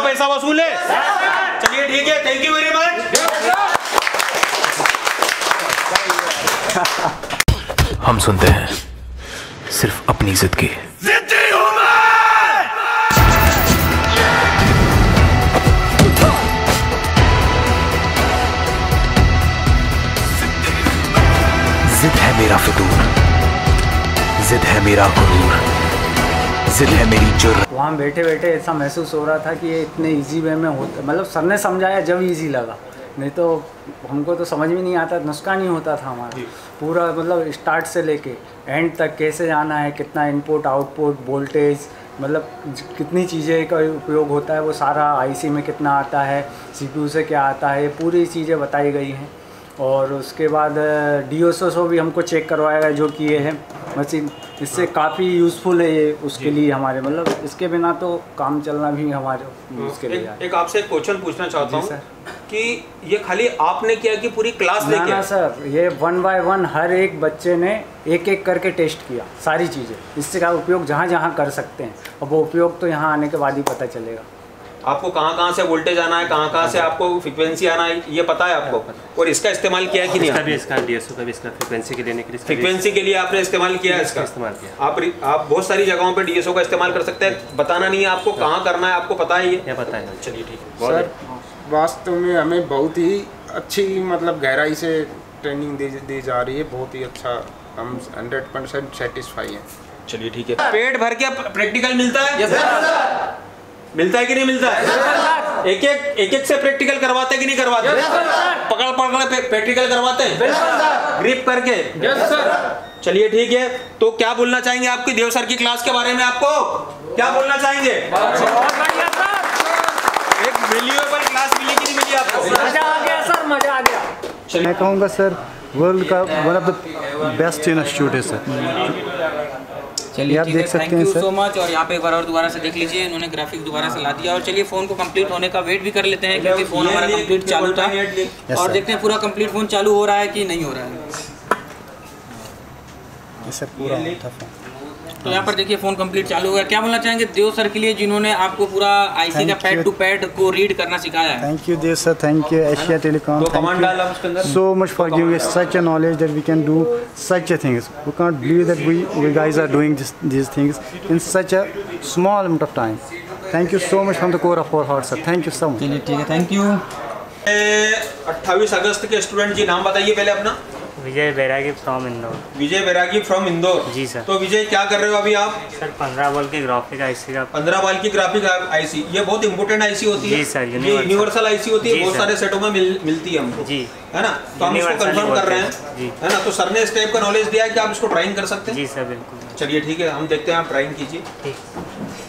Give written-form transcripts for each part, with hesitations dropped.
पैसा वसूल है? चलिए ठीक है, थैंक यू वेरी मच। हम सुनते हैं सिर्फ अपनी जिद की। जिद्दी हूं मैं। जिद है मेरा फितूर, जिद है मेरा गुरूर, जिद है मेरी जुर्रत। वहाँ बैठे बैठे ऐसा महसूस हो रहा था कि ये इतने इजी वे में होता, मतलब सर ने समझाया जब इजी लगा, नहीं तो हमको तो समझ में नहीं आता, नुस्खा नहीं होता था हमारा पूरा, मतलब स्टार्ट से लेके एंड तक कैसे जाना है, कितना इनपुट आउटपुट वोल्टेज, मतलब कितनी चीज़ें का उपयोग होता है, वो सारा आईसी में कितना आता है, सीपीयू से क्या आता है, पूरी चीज़ें बताई गई हैं। और उसके बाद DSO भी हमको चेक करवाया गया जो कि ये है मशीन, इससे काफ़ी यूज़फुल है ये उसके लिए हमारे, मतलब इसके बिना तो काम चलना भी हमारे उसके लिए। एक आपसे एक क्वेश्चन पूछना चाहता हूँ कि ये खाली आपने किया कि पूरी क्लास ने किया? ना सर, ये 1 by 1 हर एक बच्चे ने एक एक करके टेस्ट किया सारी चीज़ें, इससे का उपयोग जहाँ जहाँ कर सकते हैं, और वो उपयोग तो यहाँ आने के बाद ही पता चलेगा। आपको कहाँ से वोल्टेज आना है, कहाँ से आपको फ्रीक्वेंसी आना है, ये पता है आपको? और इसका इस्तेमाल किया है कि नहीं? इसका DSO का भी इसका फ्रीक्वेंसी के लिए फ्रीक्वेंसी के लिए आपने इस्तेमाल किया है इसका? इस्तेमाल किया। आप बहुत सारी जगहों पे DSO का इस्तेमाल कर सकते हैं, बताना नहीं है आपको कहाँ करना है, आपको पता है ये? पता है। चलिए ठीक है। सर वास्तव में हमें बहुत ही अच्छी, मतलब गहराई से ट्रेनिंग दी जा रही है, बहुत ही अच्छा, हम 100% सेटिस्फाई हैं। चलिए ठीक है। पेट भर के प्रैक्टिकल मिलता है? मिलता है कि नहीं मिलता है? एक एक से प्रैक्टिकल करवाते कि नहीं करवाते? पकड़ प्रैक्टिकल करवाते हैं ग्रिप करके? चलिए ठीक है। तो क्या बोलना चाहेंगे आपकी देव सर की क्लास के बारे में? आपको क्या बोलना चाहेंगे? एक वैल्यूएबल क्लास मिली कि नहीं मिली आपको? मजा आ गया सर, मजा आ गया। मैं कहूँगा सर वर्ल्ड का one of the best institute है सर। चलिए आप देख सकते हैं thank you sir. So much. और यहाँ पे एक बार और दोबारा से देख लीजिए, इन्होंने ग्राफिक दोबारा से ला दिया। और चलिए फ़ोन को कंप्लीट होने का वेट भी कर लेते हैं, क्योंकि फ़ोन हमारा कंप्लीट चालू था, और देखते हैं पूरा कंप्लीट फ़ोन चालू हो रहा है कि नहीं हो रहा है। सर पूरा था फ़ोन। तो यहाँ पर देखिए फ़ोन कंप्लीट चालू हो गया। क्या बोलना चाहेंगे देव सर के लिए, जिन्होंने आपको पूरा आईसी का पैड टू पैड को रीड करना सिखाया है? Thank you Dev sir, thank you Asia Telecom, so much for giving us such a knowledge that we can do such a things. We can't believe that we guys are doing these things in such a small amount of time. Thank you so much from the core of our heart sir, thank you so much. चलिए ठीक है, thank you. 28 अगस्त के student जी, नाम बताइए पहले अपना। Vijay Bairagi from Indore. Vijay Bairagi from Indore. जी sir. तो विजय क्या कर रहे हो अभी आप? सर 15 वोल्ट की ग्राफिक आईसी का। 15 वोल्ट की ग्राफिक आईसी, ये बहुत इंपोर्टेंट आईसी होती है। जी सर, ये यूनिवर्सल आईसी होती है, बहुत सारे सेटों में मिलती है हमको, जी है ना? तो हम इसको कंफर्म कर रहे हैं, है ना? तो सर ने इस टाइप का नॉलेज दिया है कि आप इसको ट्राइंग कर सकते हैं। जी सर बिल्कुल। चलिए ठीक है, हम देखते हैं, आप ट्राइंग कीजिए। ठीक।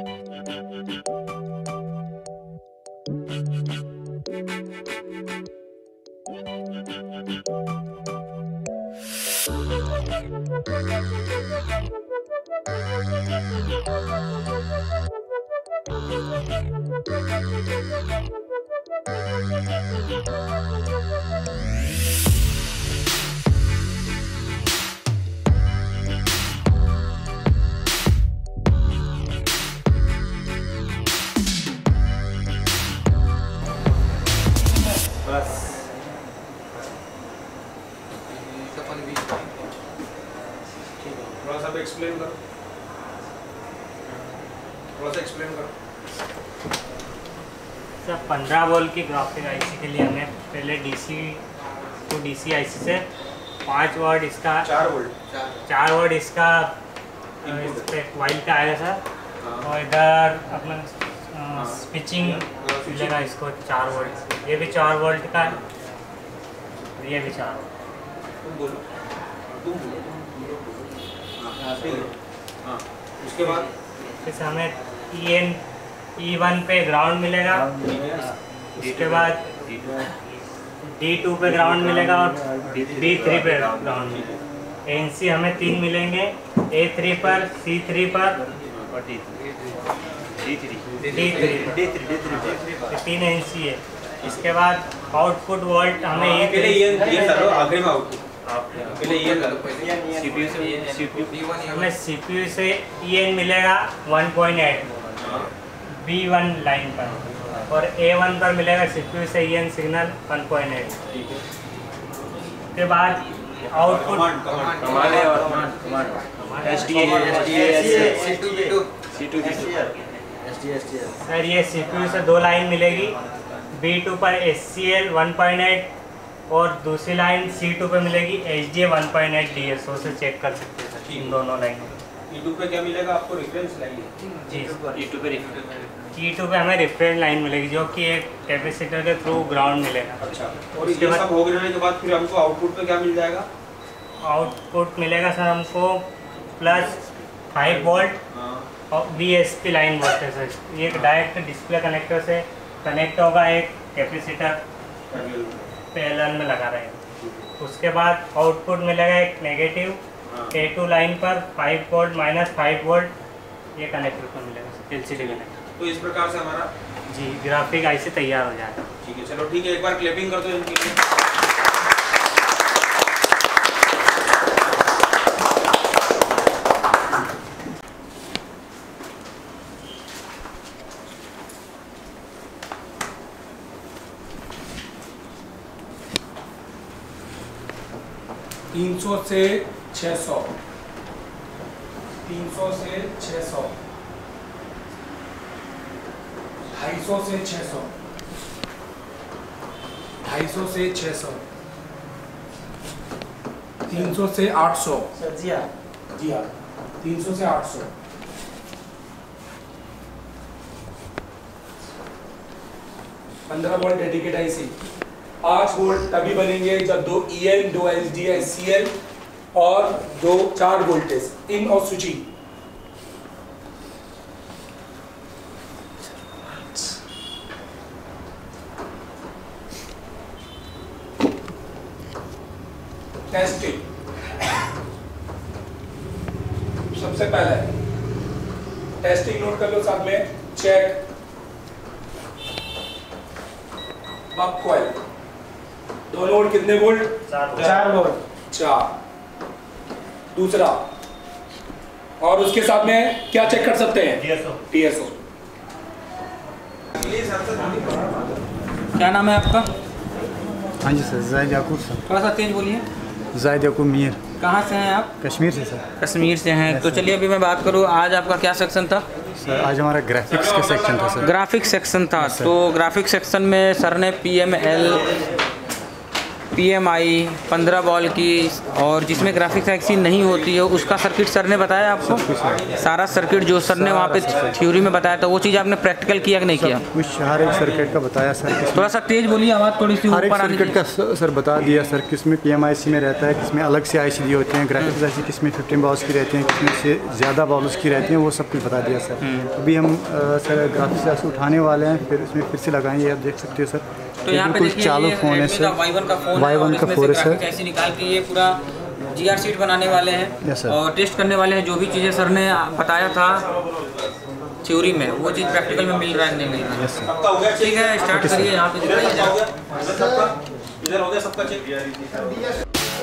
थोड़ा सा एक्सप्लेन करो, थोड़ा सा एक्सप्लेन करो। सर 15 वोल्ट की ग्राफिक आईसी के लिए हमें पहले डीसी टू डीसी आईसी से 5 वाट इसका 4 वोल्ट इसका वाइल का आएगा सर, और इधर अपना स्विचिंग मिलेगा इसको 4 वोल्ट, ये भी 4 वोल्ट का है, ये भी 4 वोल्ट। उसके बाद फिर हमें E1 पे ग्राउंड मिलेगा, उसके बाद D2 पे ग्राउंड मिलेगा और D3 पे ग्राउंड मिलेगा। NC हमें 3 मिलेंगे, A3 पर, C3 पर, D3 3 NC है। इसके बाद आउटपुट वोल्ट हमें हमें CPU से EN मिलेगा 1.8 B1 लाइन पर, और A1 पर मिलेगा CPU से EN सिग्नल 1.8। के बाद आउटपुट सर ये CPU से 2 लाइन मिलेगी, B2 पर SCL 1.8 और दूसरी लाइन C2 पे मिलेगी HDA 1.8 DSO से चेक कर सकते हैं सर इन दोनों लाइनों। E2 पे क्या मिलेगा आपको? Reference line. जी E2 पे हमें रेफरेंस लाइन मिलेगी जो कि एक कैपेसिटर के थ्रू ग्राउंड मिलेगा। अच्छा, और ये सब हो गए के बाद फिर हमको आउटपुट पे क्या मिल जाएगा? आउटपुट मिलेगा सर हमको प्लस 5 वोल्ट और VSP लाइन बोलते हैं सर। ये डायरेक्ट डिस्प्ले कनेक्टर से कनेक्ट होगा एक कैपेसिटर पैरेलल में लगा रहेगा। उसके बाद आउटपुट मिलेगा एक नेगेटिव A2 लाइन पर 5 वोल्ट माइनस 5 वोल्ट, ये कनेक्टर पर मिलेगा LCD कनेक्टर। तो इस प्रकार से हमारा जी ग्राफिक आईसी तैयार हो जाएगा। ठीक है, चलो ठीक है, एक बार क्लैपिंग कर दो इनके लिए। 300 से 600, 300 से 600, 250 से 600, 250 से 600, 300 से 800। जी हाँ 300 से 800, 15 वोल्ट डेडिकेट आईसी। 8 वोल्ट तभी बनेंगे जब 2 EN 2 HDA SCL और 4 वोल्टेज इन और स्विचिंग। टेस्टिंग सबसे पहले टेस्टिंग नोट कर लो साथ में। चेक बक कॉइल, दोनों वोल्ट कितने वोल्ट? 4 वोल्ट। 4। दूसरा, और उसके साथ में क्या चेक कर सकते हैं? DSO। क्या नाम है आपका? हाँ जी सर, जायद याकूब सर। थोड़ा सा तेज बोलिए। जायद याकूब मीर। कहाँ से हैं आप? कश्मीर से सर। कश्मीर से हैं। तो चलिए अभी मैं बात करूँ, आज आपका क्या सेक्शन था? सर आज हमारा ग्राफिक्स का सेक्शन था सर। ग्राफिक्स सेक्शन था। तो ग्राफिक्स सेक्शन में सर ने PMI 15 वॉल की और जिसमें ग्राफिक्स आईसी नहीं होती है उसका सर्किट सर ने बताया आपको? सारा सर्किट जो सर ने वहाँ पे थ्योरी में बताया था वो चीज़ आपने प्रैक्टिकल किया कि नहीं किया? कुछ हर एक सर्किट का बताया सर। थोड़ा सा तेज बोलिए, आवाज़ थोड़ी सी हर एक ऊपर आने सर्किट का सर बता दिया सर, किसमें PMIC में रहता है, किसमें अलग से IC दी होते हैं, ग्राफिक्स IC किसमें 15 वॉल्स की रहती हैं, किसमें से ज़्यादा वॉल्स की रहती हैं, वो सब कुछ बता दिया सर। अभी हम सर ग्राफिक्स IC उठाने वाले हैं, फिर इसमें फिर से लगाएंगे, आप देख सकते हो सर। तो यहाँ पे देखिए चालू फोन है सर, Y1 का फोन है सर, ऐसे निकाल के ये पूरा GR शीट बनाने वाले हैं और टेस्ट करने वाले हैं। जो भी चीज़ें सर ने बताया था थ्योरी में वो चीज़ प्रैक्टिकल में मिल रहा है नहीं? ठीक है, स्टार्ट करिए। यहाँ पे दिखाइए इधर हो गया सबका चेक।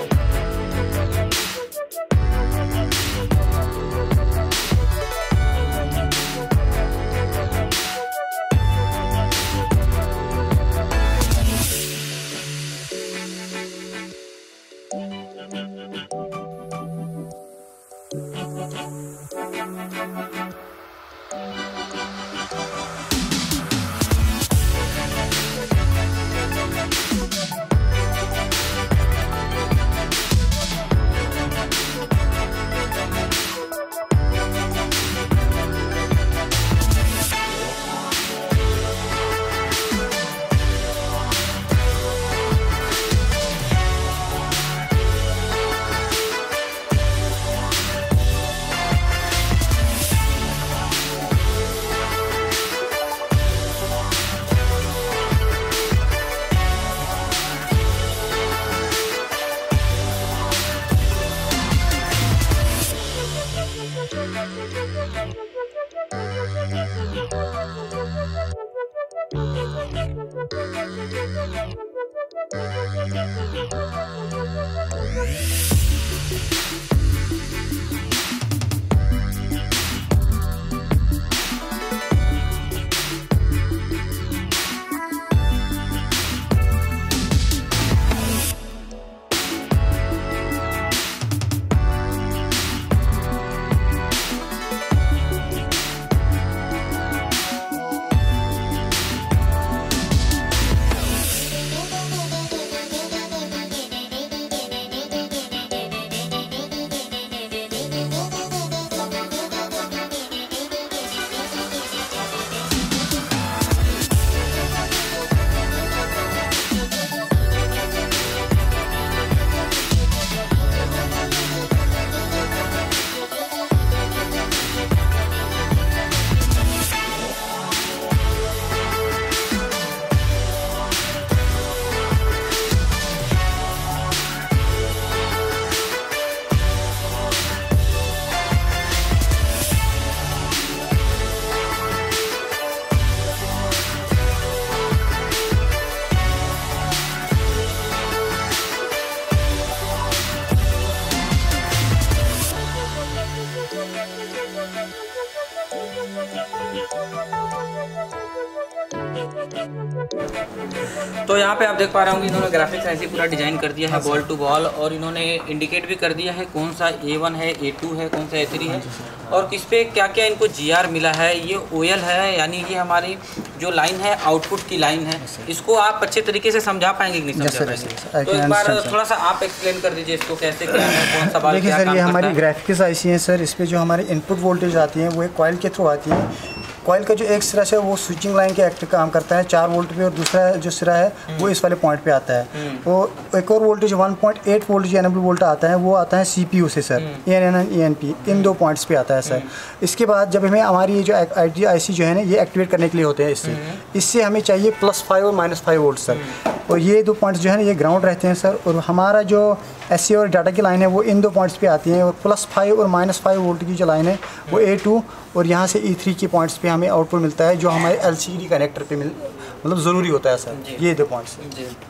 तो यहाँ पे आप देख पा रहे होंगे इन्होंने ग्राफिक्स ऐसे पूरा डिजाइन कर दिया है बॉल टू बॉल, और इन्होंने इंडिकेट भी कर दिया है कौन सा A1 है, A2 है, कौन सा A3 है और किस पे क्या क्या इनको GR मिला है। ये OL है, यानी ये हमारी जो लाइन है आउटपुट की लाइन है। इसको आप अच्छे तरीके से समझा पाएंगे कि नहीं समझा पाएंगे? तो एक बार थोड़ा सा आप एक्सप्लेन कर दीजिए इसको, कैसे क्या है, कौन सा बाल क्या काम करता है। देखिए सर, ये हमारी ग्राफिक्स IC है सर। इस पर जो हमारी इनपुट वोल्टेज आती है वो एक कॉइल के थ्रू आती है। कॉइल का जो एक सिरा है वो स्विचिंग लाइन के एक्ट काम करता है 4 वोल्ट पे, और दूसरा जो सिरा है वो इस वाले पॉइंट पे आता है। वो एक और वोल्टेज 1.8 वोल्ट जो एनेबल वोल्ट आता है वो आता है CPU से सर, ENN ENP इन 2 पॉइंट्स पे आता है सर। इसके बाद जब हमें हमारी ये जो IC जो है ना ये एक्टिवेट करने के लिए होते हैं, इससे हमें चाहिए +5 और -5 वोल्ट सर। और ये 2 पॉइंट्स जो है ना ये ग्राउंड रहते हैं सर। और हमारा जो SC और डाटा की लाइन है वो इन 2 पॉइंट्स पे आती है। और +5 और -5 वोल्ट की जो लाइन है वो A2 और यहाँ से E3 के पॉइंट्स पे हमें आउटपुट मिलता है, जो हमारे LCD कनेक्टर पे मतलब ज़रूरी होता है सर। ये 2 पॉइंट्स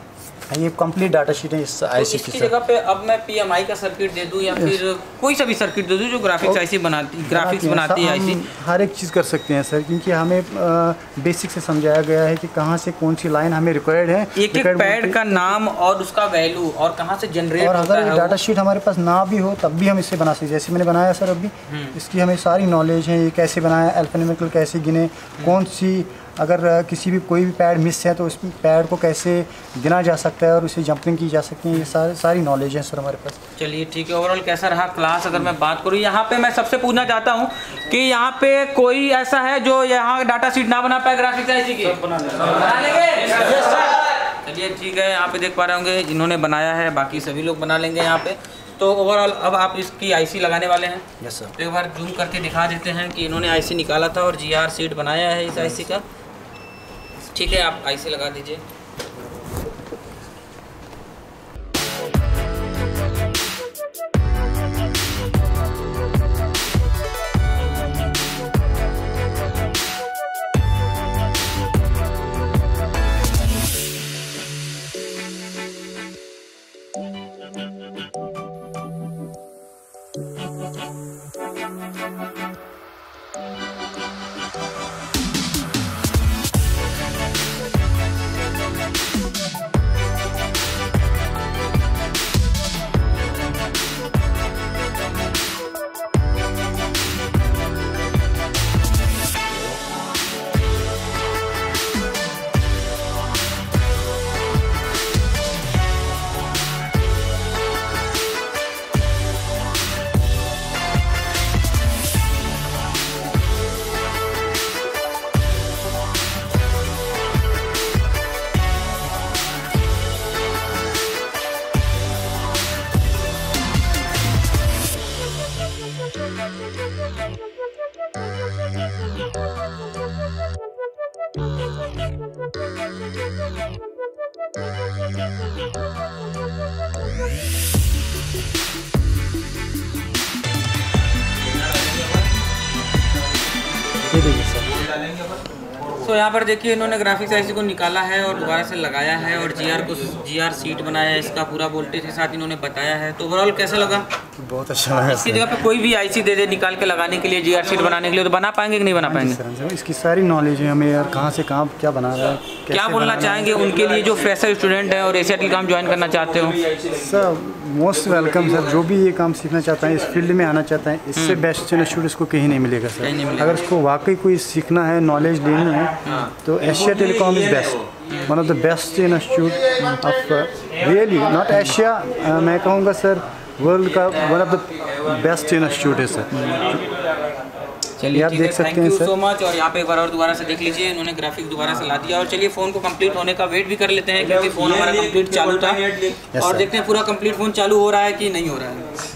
ये कंप्लीट डाटा शीट है इस IC की जगह पे। अब मैं PMI का सर्किट दे दूं या फिर कोई सा भी सर्किट दे दूं जो ग्राफिक्स IC बनाती है IC, हर एक चीज़ कर सकते हैं सर, क्योंकि हमें बेसिक से समझाया गया है कि कहाँ से कौन सी लाइन हमें रिक्वायर्ड है, एक पैड का नाम और उसका वैल्यू और कहाँ से जनरेट होता है। और अगर डाटा शीट हमारे पास ना भी हो तब भी हम इससे बना सकते हैं, जैसे मैंने बनाया सर अभी। इसकी हमें सारी नॉलेज है, ये कैसे बनाया, अल्फान्यूमेरिकल कैसे गिने, कौन सी अगर किसी भी कोई भी पैड मिस है तो उस पैड को कैसे गिना जा सकता है और उसे जंपिंग की जा सकती है, ये सारी नॉलेज है सर हमारे पास। चलिए ठीक है। ओवरऑल कैसा रहा क्लास अगर मैं बात करूँ, यहाँ पे मैं सबसे पूछना चाहता हूँ कि यहाँ पे कोई ऐसा है जो यहाँ डाटा शीट ना बना पाए ग्राफिक्स आईसी की? बना लेंगे। चलिए ठीक है। यहाँ पे देख पा रहे होंगे इन्होंने बनाया है, बाकी सभी लोग बना लेंगे यहाँ पे। तो ओवरऑल अब आप इसकी आईसी लगाने वाले हैं? Yes sir. तो एक बार जूम करके दिखा देते हैं कि इन्होंने आईसी निकाला था और जीआर सीट बनाया है इस आईसी का। ठीक है, आप आईसी लगा दीजिए। तो यहाँ पर देखिए इन्होंने ग्राफिक्स आईसी को निकाला है और दोबारा से लगाया है और जीआर सीट बनाया है, इसका पूरा वोल्टेज के साथ इन्होंने बताया है। तो ओवरऑल कैसा लगा? बहुत अच्छा लगा। इसकी जगह पे कोई भी आईसी दे दे निकाल के लगाने के लिए, जीआर सीट बनाने के लिए, तो बना पाएंगे कि नहीं बना पाएंगे? सर इसकी सारी नॉलेज है हमें यार, कहाँ से कहाँ क्या बना रहा है। क्या बोलना चाहेंगे उनके लिए जो फ्रेशर स्टूडेंट है और एशिया टेलीकॉम ज्वाइन करना चाहते हो? सर मोस्ट वेलकम सर, जो भी ये काम सीखना चाहता है, इस फील्ड में आना चाहता है, इससे बेस्ट इंस्टीट्यूट इसको कहीं नहीं मिलेगा सर। अगर इसको वाकई कोई सीखना है, नॉलेज लेनी है, तो Asia Telecom is best, one of the best institute of really not Asia, मैं कहूँगा सर वर्ल्ड का one of the best institute है सर। चलिए आप देख सकते हैं सर। So much. और यहाँ पे एक बार और दोबारा से देख लीजिए, इन्होंने ग्राफिक्स दोबारा से ला दिया। और चलिए फ़ोन को कंप्लीट होने का वेट भी कर लेते हैं क्योंकि फ़ोन हमारा कंप्लीट चालू था, और देखते हैं पूरा कंप्लीट फ़ोन चालू हो रहा है कि नहीं हो रहा है।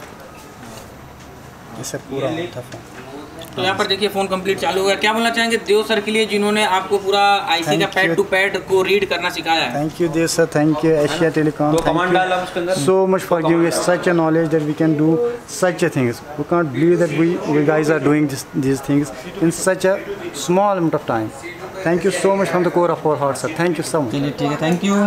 सर पूरा टफ है। तो यहाँ पर देखिए फ़ोन कंप्लीट चालू हो गया। क्या बोलना चाहेंगे देव सर के लिए जिन्होंने आपको पूरा आईसी का पैड टू पैड को रीड करना सिखाया है? Thank you Dev sir, thank you Asia Telecom, so much for giving us such a knowledge that we can do such a things. We can't believe that we guys are doing these things in such a small amount of time. Thank you so much from the core of our heart sir, thank you so much. चलिए ठीक है, thank you.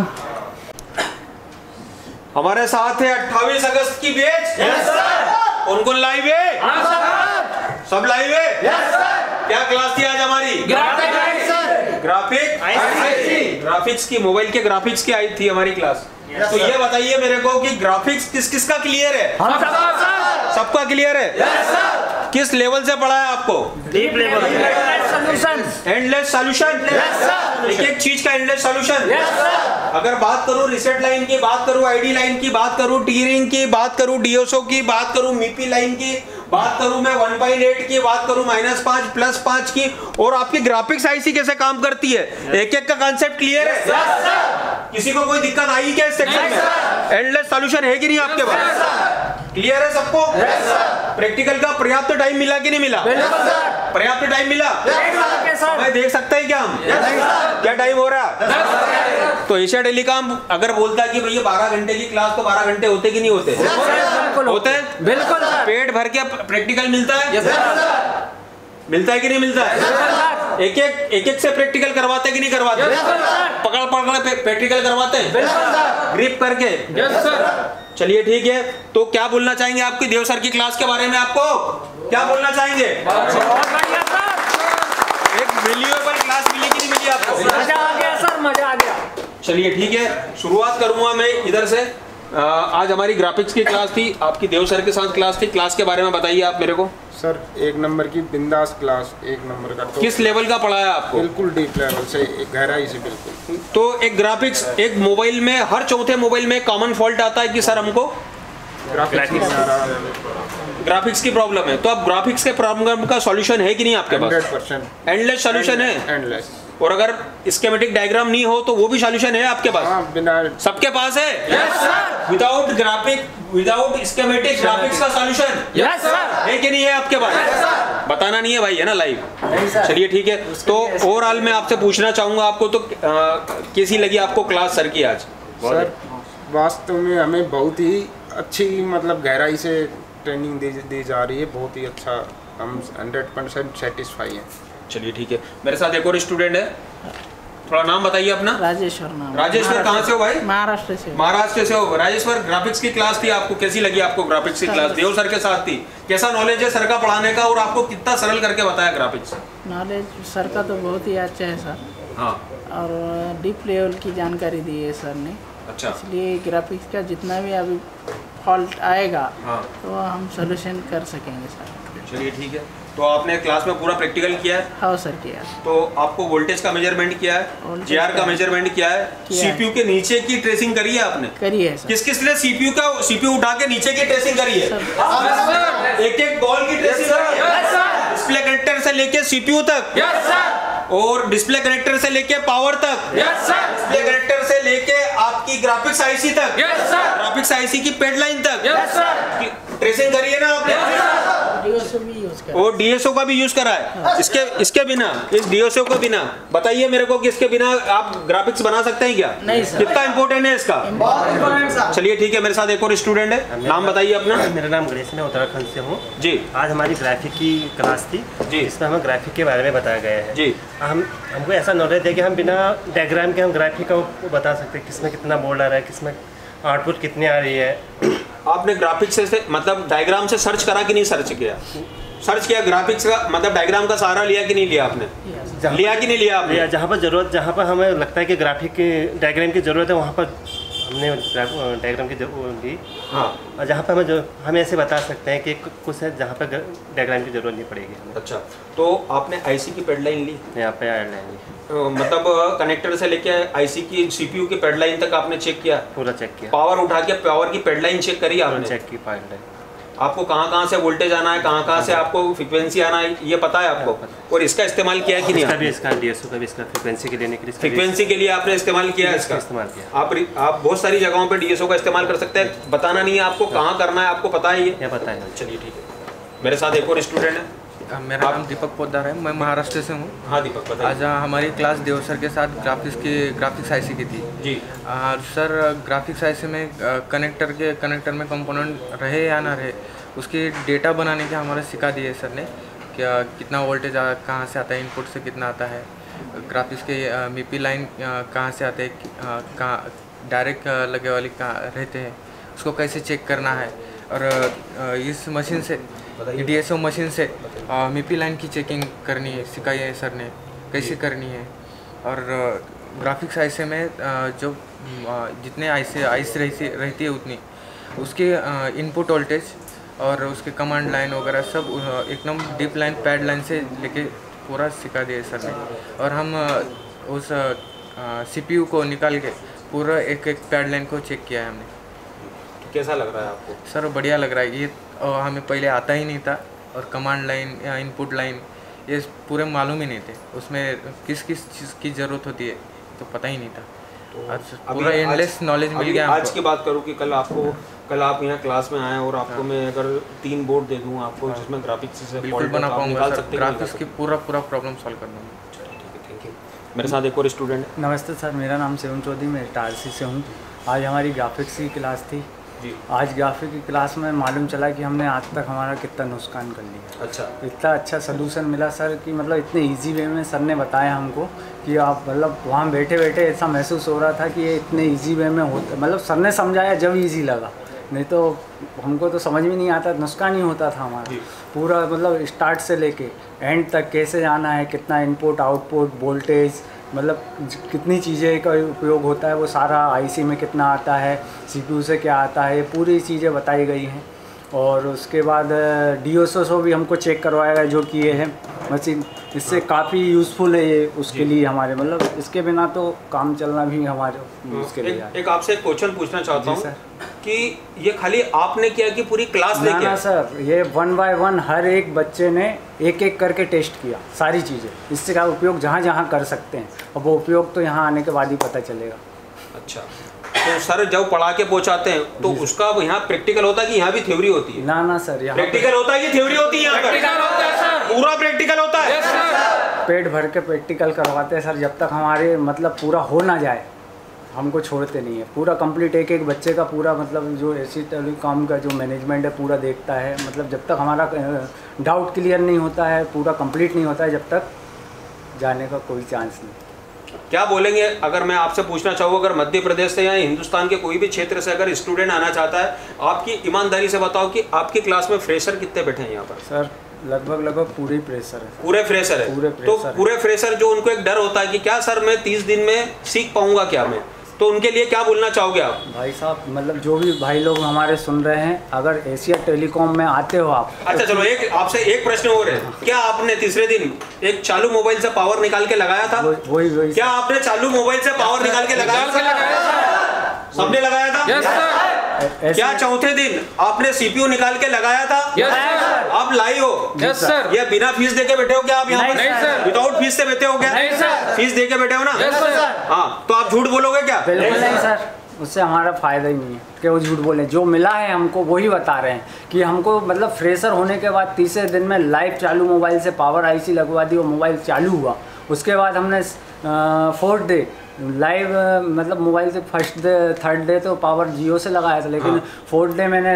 हमारे साथ है 28 अगस्त की batch. Yes sir. कौन-कौन live है? हाँ सर। सब लाइव है? Yes sir. क्या क्लास थी आज हमारी? ग्राफिक्स की, मोबाइल के ग्राफिक्स की आई थी हमारी क्लास। तो ये बताइए मेरे को कि ग्राफिक्स किस किस का क्लियर है? सबका क्लियर है? Yes sir. किस लेवल से पढ़ा है आपको? Deep level. Endless solution. Yes sir. एक एक चीज का एंडलेस सॉल्यूशन। Yes sir. अगर बात करूं रिसेट लाइन की, बात करूं आईडी लाइन की, बात करूं टी रिंग की, बात करूं डीओसओ की, बात करूं मीपी लाइन की, बात करूं मैं 1.8 की, बात करूं -5 +5 की, और आपकी ग्राफिक्स आईसी कैसे काम करती है, एक एक का कांसेप्ट क्लियर है? Yes sir. किसी को कोई दिक्कत आई क्या इस सेक्शन में? एंडलेस सॉल्यूशन है कि नहीं आपके पास? क्लियर है सबको? Yes sir. प्रैक्टिकल का पर्याप्त टाइम मिला कि नहीं मिला? बिल्कुल सर। पर्याप्त टाइम मिला? मैं देख सकता है क्या हम? क्या टाइम हो रहा है? तो एशिया टेलीकॉम अगर बोलता है कि भैया 12 घंटे की क्लास, तो 12 घंटे होते कि नहीं होते? होते हैं। बिल्कुल। पेट भर के प्रैक्टिकल मिलता है? मिलता है कि नहीं मिलता है? एक एक से प्रैक्टिकल करवाते कि नहीं करवाते? पकड़ प्रैक्टिकल करवाते हैं ग्रिप करके? चलिए ठीक है। तो क्या बोलना चाहेंगे आपकी देव सर की क्लास के बारे में? आपको क्या बोलना चाहेंगे? एक वैल्यूएबल क्लास मिली कि नहीं मिली आपको? मजा आ गया सर, मजा आ गया। चलिए ठीक है, शुरुआत करूंगा मैं इधर से। आज हमारी ग्राफिक्स की क्लास थी, आपकी देव सर के साथ क्लास थी। क्लास के बारे में बताइए आप मेरे को। सर 1 नंबर की बिंदास क्लास, 1 नंबर का। तो किस लेवल का पढ़ाया आपको? बिल्कुल डीप लेवल से, गहराई से बिल्कुल। तो एक ग्राफिक्स, एक मोबाइल में हर चौथे मोबाइल में कॉमन फॉल्ट आता है कि सर हमको ग्राफिक्स की प्रॉब्लम है। तो अब ग्राफिक्स के प्रॉब्लम का सॉल्यूशन है कि नहीं आपके पास? 100% एंडलेस सॉल्यूशन है। एंडलेस। और अगर स्कीमेटिक डायग्राम नहीं हो तो वो भी सॉल्यूशन है आपके पास? हाँ, बिना सबके पास है। Yes sir. Without graphic, without schematic graphics का सॉल्यूशन यस सर है कि नहीं है आपके पास? Yes sir. बताना नहीं है भाई, है ना लाइव। चलिए ठीक है। तो ओवरऑल मैं आपसे पूछना चाहूंगा आपको तो कैसी लगी आपको क्लास सर की आज? सर वास्तव में हमें बहुत ही अच्छी मतलब गहराई से ट्रेनिंग दी जा रही है, बहुत ही अच्छा। हम 100% सेटिस्फाई हैं। चलिए ठीक है। मेरे साथ एक और स्टूडेंट है, थोड़ा नाम बताइए अपना। राजेश्वर नाम। राजेश्वर कहाँ से हो भाई? महाराष्ट्र से। महाराष्ट्र से हो। राजेश्वर, ग्राफिक्स की क्लास थी आपको, कैसी लगी आपको ग्राफिक्स की क्लास? देव सर के साथ थी। कैसा नॉलेज है सर का पढ़ाने का और आपको कितना सरल करके बताया ग्राफिक्स? नॉलेज सर का तो बहुत ही अच्छा है सर। हाँ। और डीप लेवल की जानकारी दी है सर ने। अच्छा। इसलिए ग्राफिक्स का जितना भी अभी फॉल्ट आएगा हाँ, तो हम सोल्यूशन कर सकेंगे सर। चलिए ठीक है। तो आपने क्लास में पूरा प्रैक्टिकल किया है? हाँ सर किया। तो आपको वोल्टेज का मेजरमेंट किया है, जीआर का मेजरमेंट किया है, सीपीयू के नीचे की ट्रेसिंग करी है आपने? करी है सर। किस किस ने सीपीयू उठा के नीचे की ट्रेसिंग करी है? एक एक बॉल की ट्रेसिंग करी है, डिस्प्ले कनेक्टर से लेके सीपीयू तक, और डिस्प्ले कनेक्टर से लेके पावर तक, डिस्प्ले कनेक्टर से लेके आपकी ग्राफिक्स आईसी तक, ग्राफिक्स आईसी की पेड लाइन तक ट्रेसिंग करी है ना आपने? डीएसओ भी यूज करा। और डीएसओ का भी यूज करा है। इसके बिना, इस डीएसओ के बिना बताइए मेरे को कि इसके बिना आप ग्राफिक्स बना सकते हैं क्या? नहीं सर। कितना इंपॉर्टेंट है इसका? चलिए ठीक है। मेरे साथ एक और स्टूडेंट है, नाम बताइए अपना। मेरा नाम गणेश, मैं उत्तराखंड से हूँ जी। आज हमारी ग्राफिक की क्लास थी जी, इसमें हमें ग्राफिक के बारे में बताया गया है जी। हमको ऐसा नॉलेज है कि हम बिना डायग्राम के हम ग्राफिक का बता सकते हैं किसमें कितना बोल्ड आ रहा है, किसमें आउटपुट कितनी आ रही है। आपने ग्राफिक्स से मतलब डायग्राम से सर्च करा कि नहीं सर्च किया? सर्च किया ग्राफिक्स का, मतलब डायग्राम का सहारा लिया कि नहीं लिया आपने? लिया कि नहीं लिया आपने? जहाँ पर जरूरत, जहाँ पर हमें लगता है कि ग्राफिक की डायग्राम की ज़रूरत है वहाँ पर हमने डायग्राम की जरूरत दी। हाँ। और जहाँ पर हम ऐसे बता सकते हैं कि कुछ है जहाँ पर डायग्राम की जरूरत नहीं पड़ेगी। अच्छा, तो आपने आईसी की पेड लाइन ली? यहाँ पे पेड लाइन ली, मतलब कनेक्टर से लेके आईसी की सीपीयू की पेड लाइन तक आपने चेक किया? पूरा चेक किया। पावर उठा के पावर की पेड लाइन चेक करी आपने? चेक की पेड लाइन। आपको कहाँ से वोल्टेज आना है, कहाँ से आपको फ्रीक्वेंसी आना है, ये पता है आपको? और इसका इस्तेमाल किया है कि नहीं? इसका डीएसओ का भी इसका फ्रीक्वेंसी के लेने के लिए, फ्रीक्वेंसी के लिए आपने इस्तेमाल किया है इसका? इस्तेमाल किया। आप बहुत सारी जगहों पे डीएसओ का इस्तेमाल कर सकते हैं। बताना नहीं है आपको कहाँ करना है, आपको पता है ये? पता है। चलिए ठीक है। मेरे साथ एक और स्टूडेंट है, मेरा नाम दीपक पोद्दार है, मैं महाराष्ट्र से हूँ। हाँ दीपक, बताइए। आज हमारी क्लास देव सर के साथ ग्राफिक्स आईसी की थी जी। सर ग्राफिक्स आईसी में कनेक्टर में कंपोनेंट रहे या ना रहे, उसकी डेटा बनाने के हमारे सिखा दिए सर ने। क्या कितना वोल्टेज कहाँ से आता है, इनपुट से कितना आता है, ग्राफिक्स के मीपी लाइन कहाँ से आते हैं, कहाँ डायरेक्ट लगे वाली कहाँ रहते हैं, उसको कैसे चेक करना है। और इस मशीन से, डीएसओ मशीन से मीपी लाइन की चेकिंग करनी है, सिखाई है सर ने कैसे करनी है। और ग्राफिक्स आईसी में जो जितने आईसी रहती है उतनी उसके इनपुट वोल्टेज और उसके कमांड लाइन वगैरह सब एकदम डीप लाइन पैड लाइन से लेके पूरा सिखा दिया सर ने। और हम उस सीपीयू को निकाल के पूरा एक एक पैड लाइन को चेक किया है हमने। कैसा लग रहा है आपको? सर बढ़िया लग रहा है। ये हमें पहले आता ही नहीं था, और कमांड लाइन या इनपुट लाइन ये पूरे मालूम ही नहीं थे, उसमें किस किस चीज़ की ज़रूरत होती है तो पता ही नहीं था। तो पूरा एंडलेस नॉलेज मिल गया। आज की बात करूँ कि कल आप यहाँ क्लास में आए और आपको मैं अगर 3 बोर्ड दे दूँ आपको जिसमें ग्राफिक्स से बिल्कुल बना पाऊँगा सर, ग्राफिक्स की पूरा प्रॉब्लम सॉल्व कर दूँगा। Thank you. मेरे साथ एक और स्टूडेंट है। नमस्ते सर, मेरा नाम शिवम चौधरी, मैं इटारसी से हूँ। आज हमारी ग्राफिक्स की क्लास थी जी। आज ग्राफिक की क्लास में मालूम चला कि हमने आज तक हमारा कितना नुकसान कर लिया। अच्छा। इतना अच्छा सलूशन मिला सर कि मतलब इतने इजी वे में सर ने बताया हमको कि आप मतलब वहाँ बैठे बैठे ऐसा महसूस हो रहा था कि ये इतने इजी वे में होता, मतलब सर ने समझाया जब इजी लगा, नहीं तो हमको तो समझ में नहीं आता, नुस्खा नहीं होता था हमारा पूरा, मतलब स्टार्ट से लेके एंड तक कैसे जाना है, कितना इनपुट आउटपुट वोल्टेज, मतलब कितनी चीज़ें का उपयोग होता है वो सारा, आईसी में कितना आता है, सीपीयू से क्या आता है, ये पूरी चीज़ें बताई गई हैं। और उसके बाद DSO भी हमको चेक करवाएगा जो कि ये है मशीन। इससे काफ़ी यूज़फुल है ये उसके लिए हमारे, मतलब इसके बिना तो काम चलना भी हमारे उसके लिए। एक आपसे एक क्वेश्चन पूछना चाहता हूँ कि ये खाली आपने किया कि पूरी क्लास ने किया? ना सर, ये 1 बाय 1 हर एक बच्चे ने एक एक करके टेस्ट किया सारी चीज़ें। इससे का उपयोग जहाँ जहाँ कर सकते हैं, और वो उपयोग तो यहाँ आने के बाद ही पता चलेगा। अच्छा, तो सर जब पढ़ा के पहुँचाते हैं तो उसका यहाँ प्रैक्टिकल होता है कि यहाँ भी थ्योरी होती है? ना सर, यहाँ प्रैक्टिकल होता है कि थ्योरी होती है? यहाँ पर पूरा प्रैक्टिकल होता है। पेट भर के प्रैक्टिकल करवाते हैं सर, जब तक हमारे मतलब पूरा हो ना जाए हमको छोड़ते नहीं है। पूरा कंप्लीट एक एक बच्चे का पूरा मतलब जो एसी टेलीकॉम का जो मैनेजमेंट है पूरा देखता है। मतलब जब तक हमारा डाउट क्लियर नहीं होता है, पूरा कंप्लीट नहीं होता है, जब तक जाने का कोई चांस नहीं। क्या बोलेंगे अगर मैं आपसे पूछना चाहूँ, अगर मध्य प्रदेश से या हिंदुस्तान के कोई भी क्षेत्र से अगर स्टूडेंट आना चाहता है, आपकी ईमानदारी से बताओ कि आपकी क्लास में फ्रेशर कितने बैठे हैं यहाँ पर? सर लगभग पूरे फ्रेशर है। पूरे फ्रेशर है? तो पूरे फ्रेशर जो उनको एक डर होता है कि क्या सर मैं 30 दिन में सीख पाऊंगा क्या मैं, तो उनके लिए क्या बोलना चाहोगे आप? भाई साहब मतलब जो भी भाई लोग हमारे सुन रहे हैं, अगर एशिया टेलीकॉम में आते हो आप। अच्छा चलो, एक आपसे एक प्रश्न और है, क्या आपने तीसरे दिन एक चालू मोबाइल से पावर निकाल के लगाया था? वही क्या आपने चालू मोबाइल से पावर निकाल के लगाया था? सबने लगाया था? Yes sir. क्या चौथे दिन आपने CPU निकाल के लगाया था? Yes sir. आप लाई हो? Yes sir. ये बिना फीस देके बैठे हो क्या आप यहाँ पर? नहीं सर। विदाउट फीस से बैठे हो क्या? नहीं सर। फीस देके बैठे हो ना? Yes sir. हाँ, तो आप झूठ बोलोगे क्या? बिल्कुल नहीं सर, उससे हमारा फ़ायदा ही नहीं है कि वो झूठ बोले। जो मिला है हमको वही बता रहे हैं कि हमको मतलब फ्रेशर होने के बाद तीसरे दिन में लाइव चालू मोबाइल से पावर IC लगवा दी, वो मोबाइल चालू हुआ। उसके बाद हमने 4th डे लाइव मतलब मोबाइल से फर्स्ट डे 3rd डे तो पावर जियो से लगाया था, लेकिन 4th डे मैंने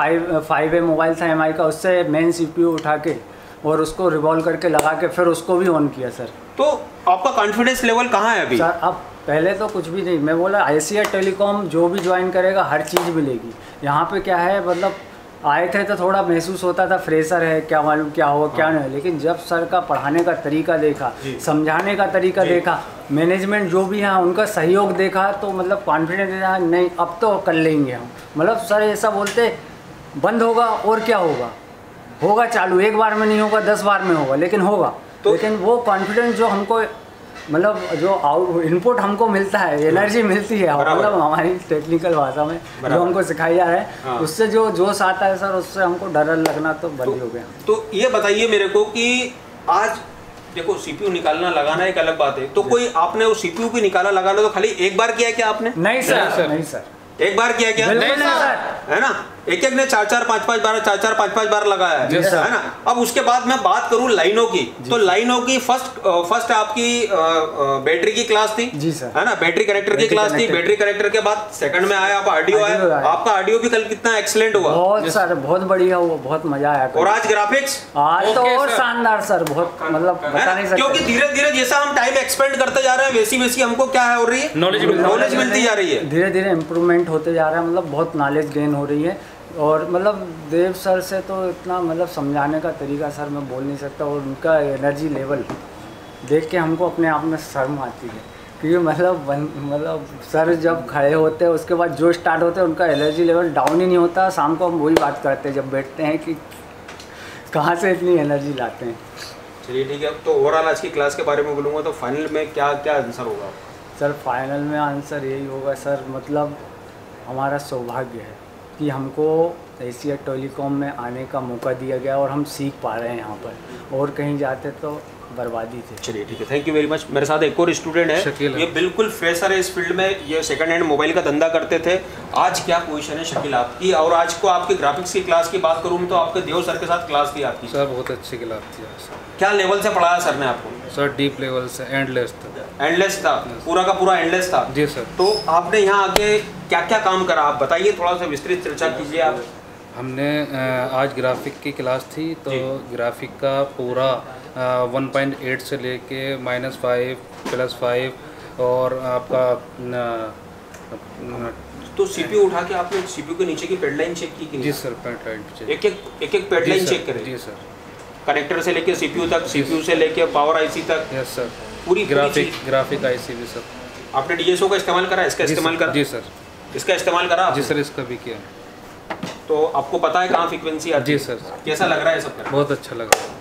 5A मोबाइल था MI का, उससे मेन CPU उठा के और उसको रिवॉल्व करके लगा के फिर उसको भी ऑन किया सर। तो आपका कॉन्फिडेंस लेवल कहाँ है अभी? सर अब पहले तो कुछ भी नहीं, मैं बोला एशिया टेलीकॉम जो भी ज्वाइन करेगा हर चीज़ मिलेगी। यहाँ पे क्या है मतलब आए थे तो थोड़ा महसूस होता था फ्रेशर है, क्या मालूम क्या हो क्या नहीं, लेकिन जब सर का पढ़ाने का तरीका देखा, समझाने का तरीका देखा, मैनेजमेंट जो भी है उनका सहयोग देखा, तो मतलब कॉन्फिडेंस नहीं अब तो कर लेंगे हम। मतलब सर ऐसा बोलते बंद होगा और क्या होगा, होगा चालू, एक बार में नहीं होगा 10 बार में होगा, लेकिन होगा। तो लेकिन वो कॉन्फिडेंस जो हमको मतलब जो इनपुट हमको मिलता है, एनर्जी मिलती है, मतलब हमारी टेक्निकल भाषा में जो हमको सिखाया जा रहा है, हाँ। उससे जो जोश आता है सर, उससे हमको डर लगना तो बंद हो गया। तो ये बताइए मेरे को कि आज देखो CPU निकालना लगाना एक अलग बात है, तो कोई आपने वो CPU भी निकाला लगाना तो खाली एक बार किया क्या आपने? नहीं सर, नहीं सर, एक बार किया क्या? नहीं सर, है ना, एक ने 4-4 5-5 बार 4-4 5-5 बार लगाया है ना। अब उसके बाद मैं बात करूं लाइनों की, तो लाइनों की फर्स्ट आपकी बैटरी की क्लास थी जी सर, है ना, बैटरी कनेक्टर की क्लास थी। बैटरी कनेक्टर के बाद सेकंड में आया आप ऑडियो आया, आपका ऑडियो भी कल कितना एक्सीलेंट हुआ, बहुत सर, बहुत बढ़िया हुआ, बहुत मजा आया। और आज ग्राफिक्स आज तो और शानदार सर, बहुत मतलब बता नहीं सकते, क्योंकि धीरे धीरे जैसा हम टाइम एक्सपेंड करते जा रहे हैं वैसी वैसी हमको क्या हो रही है, नॉलेज मिलती जा रही है, धीरे धीरे इम्प्रूवमेंट होते जा रहा है, मतलब बहुत नॉलेज गेन हो रही है। और मतलब देव सर से तो इतना मतलब समझाने का तरीका सर मैं बोल नहीं सकता, और उनका एनर्जी लेवल देख के हमको अपने आप में शर्म आती है, क्योंकि मतलब सर जब खड़े होते हैं उसके बाद जो स्टार्ट होते हैं उनका एनर्जी लेवल डाउन ही नहीं होता। शाम को हम वही बात करते हैं जब बैठते हैं कि कहाँ से इतनी एनर्जी लाते हैं। चलिए ठीक है, तो ओवरऑल आज की क्लास के बारे में बोलूँगा तो फाइनल में क्या क्या आंसर होगा? सर फाइनल में आंसर यही होगा सर, मतलब हमारा सौभाग्य है कि हमको एशिया टेलीकॉम में आने का मौका दिया गया और हम सीख पा रहे हैं यहाँ पर, और कहीं जाते तो बर्बादी थी। चलिए ठीक है, थैंक यू वेरी मच। मेरे साथ एक और स्टूडेंट है, ये बिल्कुल फ्रेशर है इस फील्ड में, ये सेकंड हैंड मोबाइल का धंधा करते थे। आज क्या पोजीशन है शकील आपकी? और आज को आपकी ग्राफिक्स की क्लास की बात करूँ तो आपके देव सर के साथ क्लास थी आपकी? सर बहुत अच्छी क्लास थी सर। क्या लेवल से पढ़ाया सर ने आपको? सर डीप लेवल से, एंडलेस था। एंडलेस था, पूरा का पूरा एंडलेस था जी सर। तो आपने यहाँ आके क्या क्या काम करा, आप बताइए, थोड़ा सा विस्तृत चर्चा कीजिए आप। हमने आज ग्राफिक की क्लास थी, तो ग्राफिक का पूरा 1.8 से लेके -5 +5 और आपका तो CPU उठा के आपने CPU के नीचे की पेडलाइन चेक की? जी सर, पेडलाइन चेक, एक पेडलाइन चेक करें जी सर, कनेक्टर से लेके CPU तक, CPU से लेके पावर IC तक। यस सर, पूरी ग्राफिक IC भी सर। आपने DSO का इस्तेमाल करा, इसका इस्तेमाल करा? जी सर। इसका इस्तेमाल करा? जी सर, इसका भी किया। तो आपको पता है कहाँ फ्रीक्वेंसी आती है? जी सर। कैसा लग रहा है सब करना? बहुत अच्छा लग रहा है।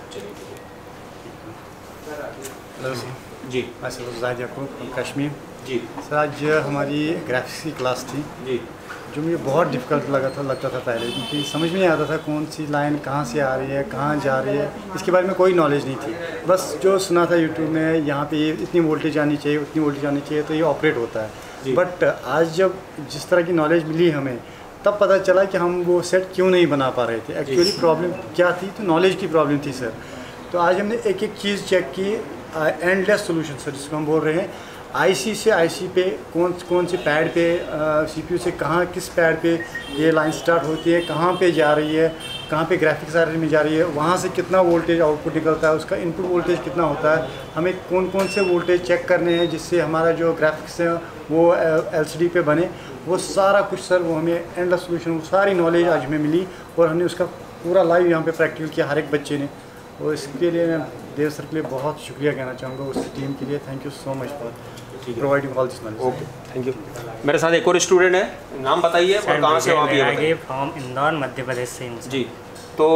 जी जाहिद याकूब कश्मीर। जी सर आज हमारी ग्राफिक्स की क्लास थी जी, जो मुझे बहुत डिफ़िकल्ट लगता था पहले, क्योंकि समझ में नहीं आता था कौन सी लाइन कहाँ से आ रही है, कहाँ जा रही है, इसके बारे में कोई नॉलेज नहीं थी। बस जो सुना था यूट्यूब में यहाँ पे ये इतनी वोल्टेज आनी चाहिए, उतनी वोल्टेज आनी चाहिए, तो ये ऑपरेट होता है। बट आज जब जिस तरह की नॉलेज मिली हमें, तब पता चला कि हम वो सेट क्यों नहीं बना पा रहे थे। एक्चुअली प्रॉब्लम क्या थी, तो नॉलेज की प्रॉब्लम थी सर। तो आज हमने एक एक चीज़ चेक की, एंडलेस सोल्यूशन सर जिसको हम बोल रहे हैं। आईसी से आईसी पे कौन से पैड पे, सीपीयू से कहाँ किस पैड पे ये लाइन स्टार्ट होती है, कहाँ पे जा रही है, कहाँ पे ग्राफिक्स आर्ट में जा रही है, वहाँ से कितना वोल्टेज आउटपुट निकलता है, उसका इनपुट वोल्टेज कितना होता है, हमें कौन से वोल्टेज चेक करने हैं जिससे हमारा जो ग्राफिक्स है वो एलसीडी पे बने, वो सारा कुछ सर वो हमें एंडलेस सोल्यूशन, वो सारी नॉलेज आज हमें मिली और हमने उसका पूरा लाइव यहाँ पे प्रैक्टिकल किया हर एक बच्चे ने। और इसके लिए मैं देव सर के लिए बहुत शुक्रिया कहना चाहूँगा, उस टीम के लिए। Thank you so much for providing all this knowledge. Okay, thank you. मेरे साथ एक और स्टूडेंट है, नाम बताइए और कहाँ से आप? ये फ्रॉम इंदौर मध्य प्रदेश से हूँ जी। तो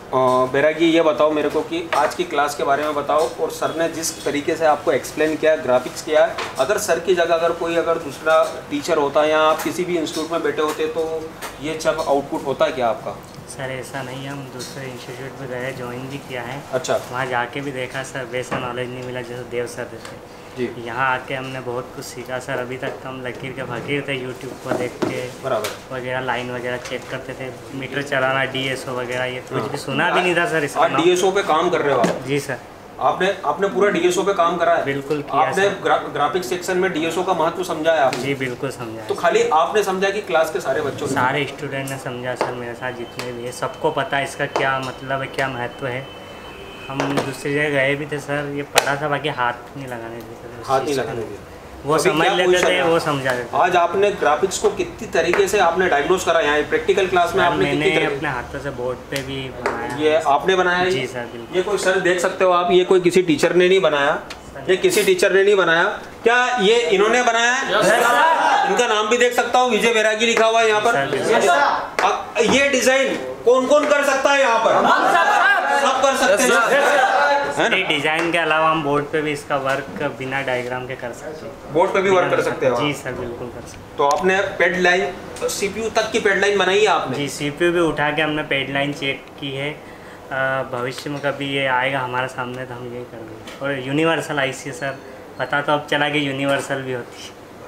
बैरागी ये बताओ मेरे को कि आज की क्लास के बारे में बताओ, और सर ने जिस तरीके से आपको एक्सप्लेन किया, ग्राफिक्स किया, अगर सर की जगह अगर कोई दूसरा टीचर होता या आप किसी भी इंस्टीट्यूट में बैठे होते तो ये सब आउटपुट होता है क्या आपका? सर ऐसा नहीं है, हम दूसरे इंस्टीट्यूट में गए, ज्वाइन भी किया है। अच्छा। वहाँ जाके भी देखा सर, वैसा नॉलेज नहीं मिला जैसे देव सर देते जी। यहाँ आके हमने बहुत कुछ सीखा सर। अभी तक तो हम लकीर के फकीर थे, यूट्यूब को देख के बराबर वगैरह लाइन वगैरह चेक करते थे, मीटर चलाना, डीएसओ वगैरह, ये कुछ भी सुना भी नहीं था सर इसका। आज डीएसओ पे काम कर रहे हो आप? जी सर। आपने पूरा डीएसओ पे काम करा है? बिल्कुल किया। आपने ग्राफिक्स सेक्शन में डीएसओ का महत्व समझाया आपने? जी बिल्कुल समझा। तो खाली आपने समझा कि क्लास के सारे बच्चों ने? सारे स्टूडेंट ने समझा सर, मेरे साथ जितने भी है सबको पता है इसका क्या मतलब है, क्या महत्व है। हम दूसरी जगह गए भी थे सर, ये पता था, बाकी हाथ नहीं लगाने देते थे। हाथ नहीं लगाने देते, वो समझ लेते थे, वो समझा देते। आज आपने ग्राफिक्स को कितनी तरीके से आपने डायग्नोज करा यहाँ प्रैक्टिकल क्लास में? आपने मैंने अपने हाथों से बोर्ड पे भी बनाया। ये आपने बनाया? जी सर बिल्कुल। ये कोई सर देख सकते हो आप, ये कोई किसी टीचर ने नहीं बनाया, ये किसी टीचर ने नहीं बनाया। क्या ये इन्होंने बनाया है? इनका नाम भी देख सकता हूँ, विजय बैरागी लिखा हुआ है यहाँ पर। ये डिजाइन कौन कौन कर सकता है यहाँ पर? सब कर सकते हैं। डिजाइन के अलावा हम बोर्ड पे भी इसका वर्क बिना डायग्राम के कर सकते हैं। बोर्ड पे भी वर्क कर सकते हैं? जी सर बिल्कुल कर सकते हैं। तो आपने पेड लाइन, सीपीयू तक की पेड लाइन बनाई है आपने? जी, सीपीयू भी उठा के हमने पेड लाइन चेक की है। भविष्य में कभी ये आएगा हमारे सामने तो हम यही कर देंगे। और यूनिवर्सल आईसी सर, पता तो अब चला कि यूनिवर्सल भी होती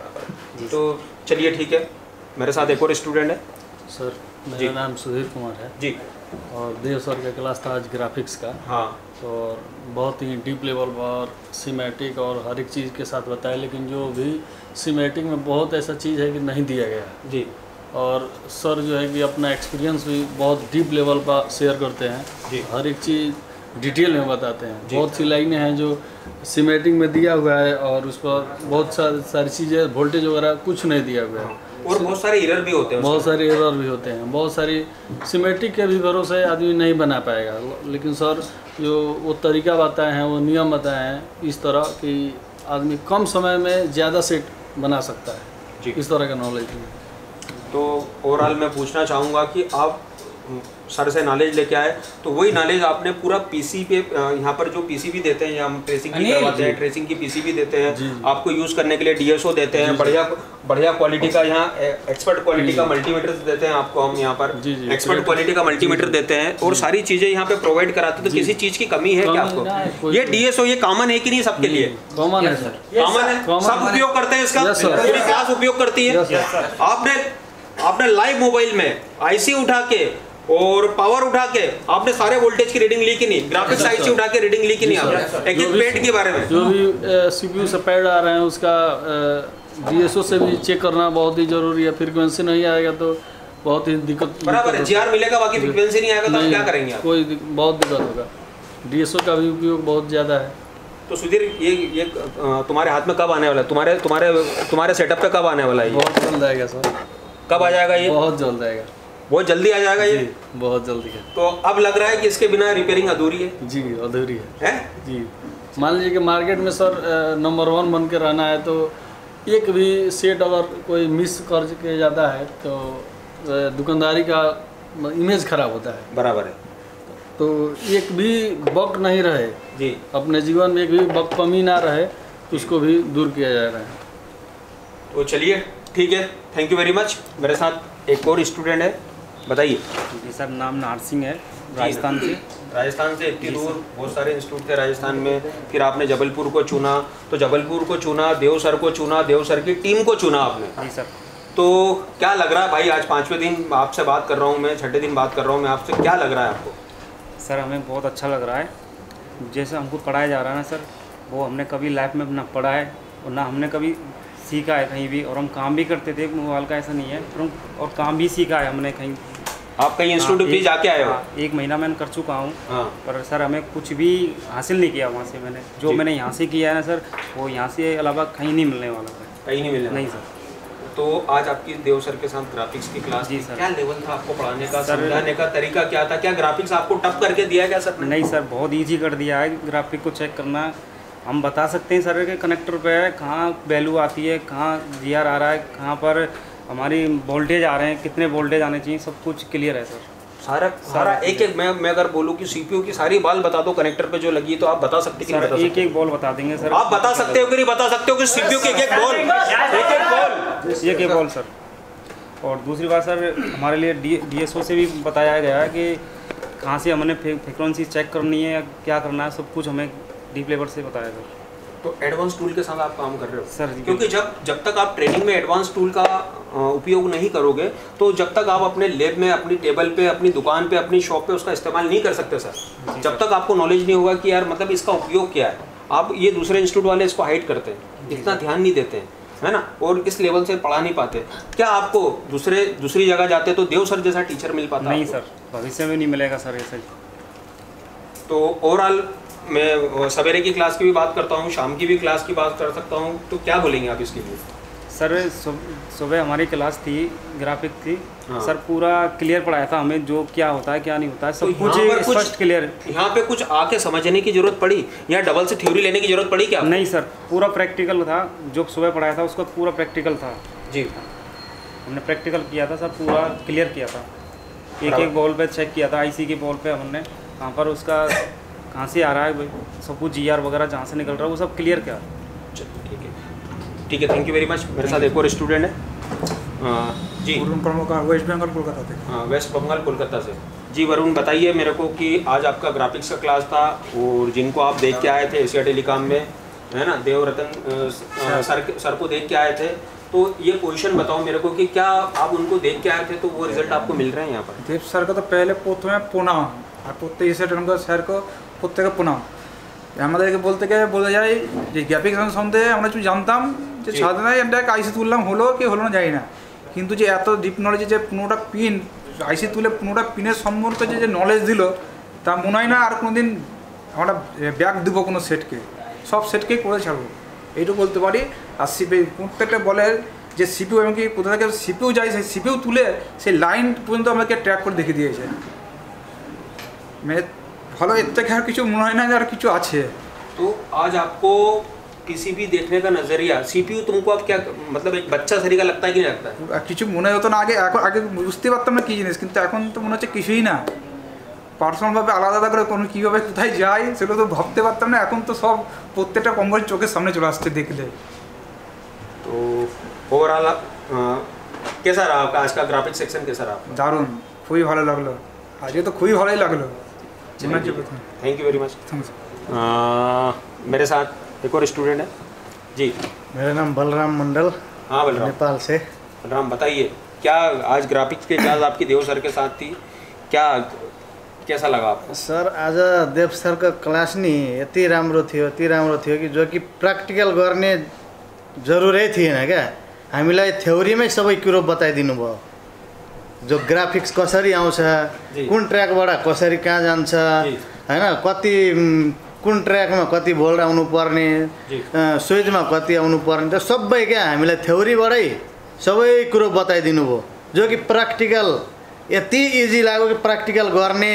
है जी। तो चलिए ठीक है, मेरे साथ एक और स्टूडेंट है सर। मेरा नाम सुधीर कुमार है जी, और देव सर का क्लास था आज ग्राफिक्स का। हाँ। और बहुत ही डीप लेवल और सीमेटिक और हर एक चीज़ के साथ बताया, लेकिन जो भी सीमेटिक में बहुत ऐसा चीज़ है कि नहीं दिया गया जी। और सर जो है कि अपना एक्सपीरियंस भी बहुत डीप लेवल पर शेयर करते हैं जी। हर एक चीज़ डिटेल में बताते हैं। बहुत सी लाइनें हैं जो सीमेटिक में दिया हुआ है और उस पर बहुत सारी चीज़ें, वोल्टेज वगैरह कुछ नहीं दिया हुआ है, और बहुत सारे एरर भी होते हैं, बहुत सारे एरर भी होते हैं, बहुत सारी सीमेटिक के भी भरोसे आदमी नहीं बना पाएगा। लेकिन सर जो वो तरीका बताए हैं, वो नियम बताए हैं, इस तरह कि आदमी कम समय में ज़्यादा सेट बना सकता है जी। इस तरह का नॉलेज है। तो ओवरऑल मैं पूछना चाहूँगा कि आप सर से नॉलेज लेके आए, तो वही नॉलेज आपने पूरा पीसी पे, यहाँ पर जो पीसी भी देते हैं, हम ट्रेसिंग भी करवाते हैं, ट्रेसिंग की पीसी भी देते हैं आपको यूज़ करने के लिए, डीएसओ देते हैं, बढ़िया क्वालिटी का, यहाँ एक्सपर्ट क्वालिटी का मल्टीमीटर देते हैं आपको, हम यहाँ पर एक्सपर्ट क्वालिटी का मल्टीमीटर देते हैं, और सारी चीज़ें यहाँ पे प्रोवाइड कराते हैं। तो किसी चीज़ की कमी है क्या आपको? ये डीएसओ ये कॉमन है कि नहीं सबके लिए? कॉमन है सर, कॉमन है, सब उपयोग करते हैं इसका, पूरी क्लास उपयोग करती है। आपने लाइव मोबाइल में आईसी उठा के और पावर उठा के आपने सारे वोल्टेज की रीडिंग ली कि नहीं? ग्राफिक्स आईसी उठा के रीडिंग ली कि नहीं आपने? एक पैड के बारे में जो भी सीपीयू से पैड आ रहे हैं उसका डीएसओ से भी चेक करना बहुत ही जरूरी है। फ्रीक्वेंसी नहीं आएगा तो बहुत ही दिक्कत। बराबर है, जीआर मिलेगा, बाकी फ्रीक्वेंसी नहीं आएगा तो आप क्या करेंगे? आप बहुत दिक्कत होगा। डीएसओ का भी उपयोग बहुत ज़्यादा है। तो सुधीर ये तुम्हारे हाथ में कब आने वाला है? तुम्हारे सेटअप पे कब आने वाला है? बहुत जल्द आएगा सर। कब आ जाएगा ये? बहुत जल्द आएगा, बहुत जल्दी आ जाएगा ये, बहुत जल्दी है। तो अब लग रहा है कि इसके बिना रिपेयरिंग अधूरी है? जी अधूरी है जी। मान लीजिए कि मार्केट में सर नंबर 1 बन के रहना है, तो एक भी सेट अगर कोई मिस कर के जाता है तो दुकानदारी का इमेज खराब होता है। बराबर है। तो एक भी बग नहीं रहे जी, अपने जीवन में एक भी बग कमी ना रहे, उसको भी दूर किया जा रहा है। तो चलिए ठीक है, थैंक यू वेरी मच। मेरे साथ एक और स्टूडेंट है, बताइए। जी सर, नाम नार सिंह है, राजस्थान से। राजस्थान से इतनी दूर, बहुत सारे इंस्टीट्यूट थे राजस्थान में, फिर आपने जबलपुर को चुना, तो जबलपुर को चुना, देव सर को चुना, देव सर की टीम को चुना आपने। जी सर। तो क्या लग रहा है भाई, आज 5वें दिन आपसे बात कर रहा हूँ मैं, 6ठे दिन बात कर रहा हूँ मैं आपसे, क्या लग रहा है आपको? सर हमें बहुत अच्छा लग रहा है, जैसे हमको पढ़ाया जा रहा है ना सर, वो हमने कभी लाइफ में ना पढ़ा है और ना हमने कभी सीखा है कहीं भी, और हम काम भी करते थे मोबाइल का, ऐसा नहीं है, और काम भी सीखा है हमने कहीं। आप कहीं इंस्टीट्यूट भी जाके आए हो? 1 महीना मैंने कर चुका हूँ। हाँ। पर सर हमें कुछ भी हासिल नहीं किया वहाँ से, मैंने जो मैंने यहाँ से किया है ना सर, वो यहाँ से अलावा कहीं नहीं मिलने वाला है। कहीं नहीं मिलने? नहीं सर। तो आज आपकी देव सर के साथ ग्राफिक्स की क्लास थी, क्या लेवल था आपको पढ़ाने का, सर, समझाने का तरीका क्या था? क्या ग्राफिक्स आपको टफ करके दिया क्या सर ने? नहीं सर, बहुत ईजी कर दिया है ग्राफिक को चेक करना। हम बता सकते हैं सर के कनेक्टर पे कहाँ वैल्यू आती है, कहाँ जीआर आ रहा है, कहाँ पर हमारी वोल्टेज आ रहे हैं, कितने वोल्टेज आने चाहिए, सब कुछ क्लियर है सर। सारा एक मैं अगर बोलूँ कि सीपीयू की सारी बॉल बता दो कनेक्टर पे जो लगी, तो आप बता सकते हैं कि एक बॉल बता देंगे सर। आप बता सकते हो कि नहीं बता सकते हो कि सीपीयू की एक बॉल सर। और दूसरी बात सर, हमारे लिए डीएसओ से भी बताया गया है कि कहाँ से हमने फ्रीक्वेंसी चेक करनी है, क्या करना है, सब कुछ हमें डीप लेवल से बताया सर। तो एडवांस टूल के साथ आप काम कर रहे हो सर? क्योंकि जब तक आप ट्रेनिंग में एडवांस टूल का उपयोग नहीं करोगे, तो जब तक आप अपने लैब में, अपनी टेबल पे, अपनी दुकान पे, अपनी शॉप पे उसका इस्तेमाल नहीं कर सकते सर। जब तक आपको नॉलेज नहीं होगा कि यार मतलब इसका उपयोग क्या है। आप ये दूसरे इंस्टीट्यूट वाले इसको हाइड करते हैं, इतना ध्यान नहीं देते हैं, है ना, और इस लेवल से पढ़ा नहीं पाते। क्या आपको दूसरी जगह जाते तो देव सर जैसा टीचर मिल पाता? नहीं सर, भविष्य में नहीं मिलेगा सर ऐसे। तो ओवरऑल मैं सवेरे की क्लास की भी बात करता हूँ, शाम की भी क्लास की बात कर सकता हूँ, तो क्या बोलेंगे आप इसके लिए? सर सुबह हमारी क्लास थी, ग्राफिक थी। हाँ। सर पूरा क्लियर पढ़ाया था हमें, जो क्या होता है क्या नहीं होता है, सब तो कुछ स्पष्ट क्लियर। यहाँ पे कुछ आके समझने की जरूरत पड़ी या डबल से थ्योरी लेने की जरूरत पड़ी क्या? नहीं सर, पूरा प्रैक्टिकल था, जो सुबह पढ़ाया था उसका पूरा प्रैक्टिकल था जी। हमने प्रैक्टिकल किया था सर, पूरा क्लियर किया था, एक बॉल पे चेक किया था, आईसी की बॉल पे हमने कहाँ पर उसका कहाँ से आ रहा है, सब कुछ जीआर वगैरह जहाँ से निकल रहा है वो सब क्लियर किया। ठीक है, थैंक यू वेरी मच। मेरे साथ एक और स्टूडेंट है जी, वरुण प्रमुख, वेस्ट बंगाल कोलकाता से। हाँ, वेस्ट बंगाल कोलकाता से। जी वरुण, बताइए मेरे को कि आज आपका ग्राफिक्स का क्लास था, और जिनको आप देख के आए थे एशिया टेलीकॉम में, है ना, देवरतन सर को देख के आए थे, तो ये पोजीशन बताओ मेरे को कि क्या आप उनको देख के आए थे तो वो रिजल्ट आपको मिल रहे हैं यहाँ पर? देव सर का तो पहले प्रथमे प्रणाम, और प्रत्येक एशिया टेलीकॉम सर को প্রত্যেকে প্রণাম। আমাদেরকে বলে যায় যে গ্রাফিক্স সম্বন্ধে আমরা কিছু জানতাম, যে সাধারণত এটা আইসি তুললাম, হলো কি হলো না জানি না, কিন্তু যে এত ডিপ নলেজ, যে 15টা পিন আইসি তুলে 15টা পিনের সম্পর্কে যে নলেজ দিল, তা মনে হয় না আর কোনোদিন আমরা ব্যাক দেবো কোনো সেটকে, সব সেটকেই করে ছাড়বো, এইটুকু বলতে পারি। আর প্রত্যেকটা বলে যে সিপিউ, এমনকি কোথা থেকে সিপিউ যায়, সেই সিপিউ তুলে সেই লাইন পর্যন্ত আমাকে ট্র্যাক করে দেখিয়ে দিয়েছে। फॉलो इतने खैर किचु मुनाई ना यार किचु अच्छे। तो आज आपको किसी भी देखने का नजरिया, सीपीयू तुमको अब क्या मतलब एक बच्चा सरी का लगता है कि नहीं लगता है? किचु मुनाई होता ना, आगे बुझते पारताम ना कि जिनिस, किन्तु এখন তো মনে হচ্ছে কিছুই না, পার্সোনাল ভাবে আলাদা করে কোনো কিভাবে কোথায় যাই সেগুলো তো ভাবতে পারতাম না, এখন তো সব প্রত্যেকটা কম্বল চোখের সামনে চলে আসছে দেখলে। तो ओवरऑल कैसा रहा आपका आज का ग्राफिक सेक्शन? कैसा रहा? দারুণ, খুবই ভালো লাগলো, আজকে তো খুবই ভালোই লাগলো। Thank you very much. मेरे साथ एक और स्टूडेंट है जी। मेरा नाम बलराम मंडल। हाँ बलराम, नेपाल से। बलराम बताइए, क्या आज ग्राफिक्स की क्लास आपकी देव सर के साथ थी, क्या कैसा लगा आपको? सर आज देव सर का क्लास नहीं यति राम्रो थियो कि जो कि प्र्याक्टिकल गर्ने जरुरै थिएन क्या, हामीलाई थ्योरीमै सबै कुरो बताइदिनु भयो, जो ग्राफिक्स कसरी आउँछ, कुन ट्र्याकबाट कसरी कहाँ जान्छ, हैन, कति कुन ट्र्याकमा कति भोल्ट आउनु पर्ने, स्विचमा कति आउनु पर्ने, त सबै क्या हामीलाई थ्योरीबाटै सबै कुरो बताइदिनु भयो, जो कि प्र्याक्टिकल यति इजी लाग्यो कि प्र्याक्टिकल गर्ने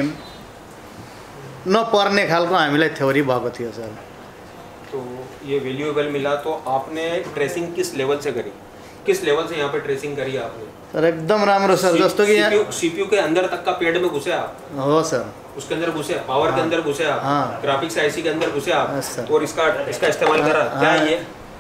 नपर्ने खालको हामीलाई थ्योरी भएको थियो सर। तो ये वैल्यूएबल मिला। तो आपने ट्रेसिंग किस लेवल से करी? किस लेवल से यहाँ पे ट्रेसिंग करी है आपने? सर एकदम राम्रो सर, जस्तो कि सीपीयू के अंदर तक का पेड़ में घुसे आप? हो सर, उसके अंदर घुसे, पावर के अंदर घुसे आप, ग्राफिक्स आईसी के अंदर घुसे आप, और इसका इस्तेमाल करा? क्या है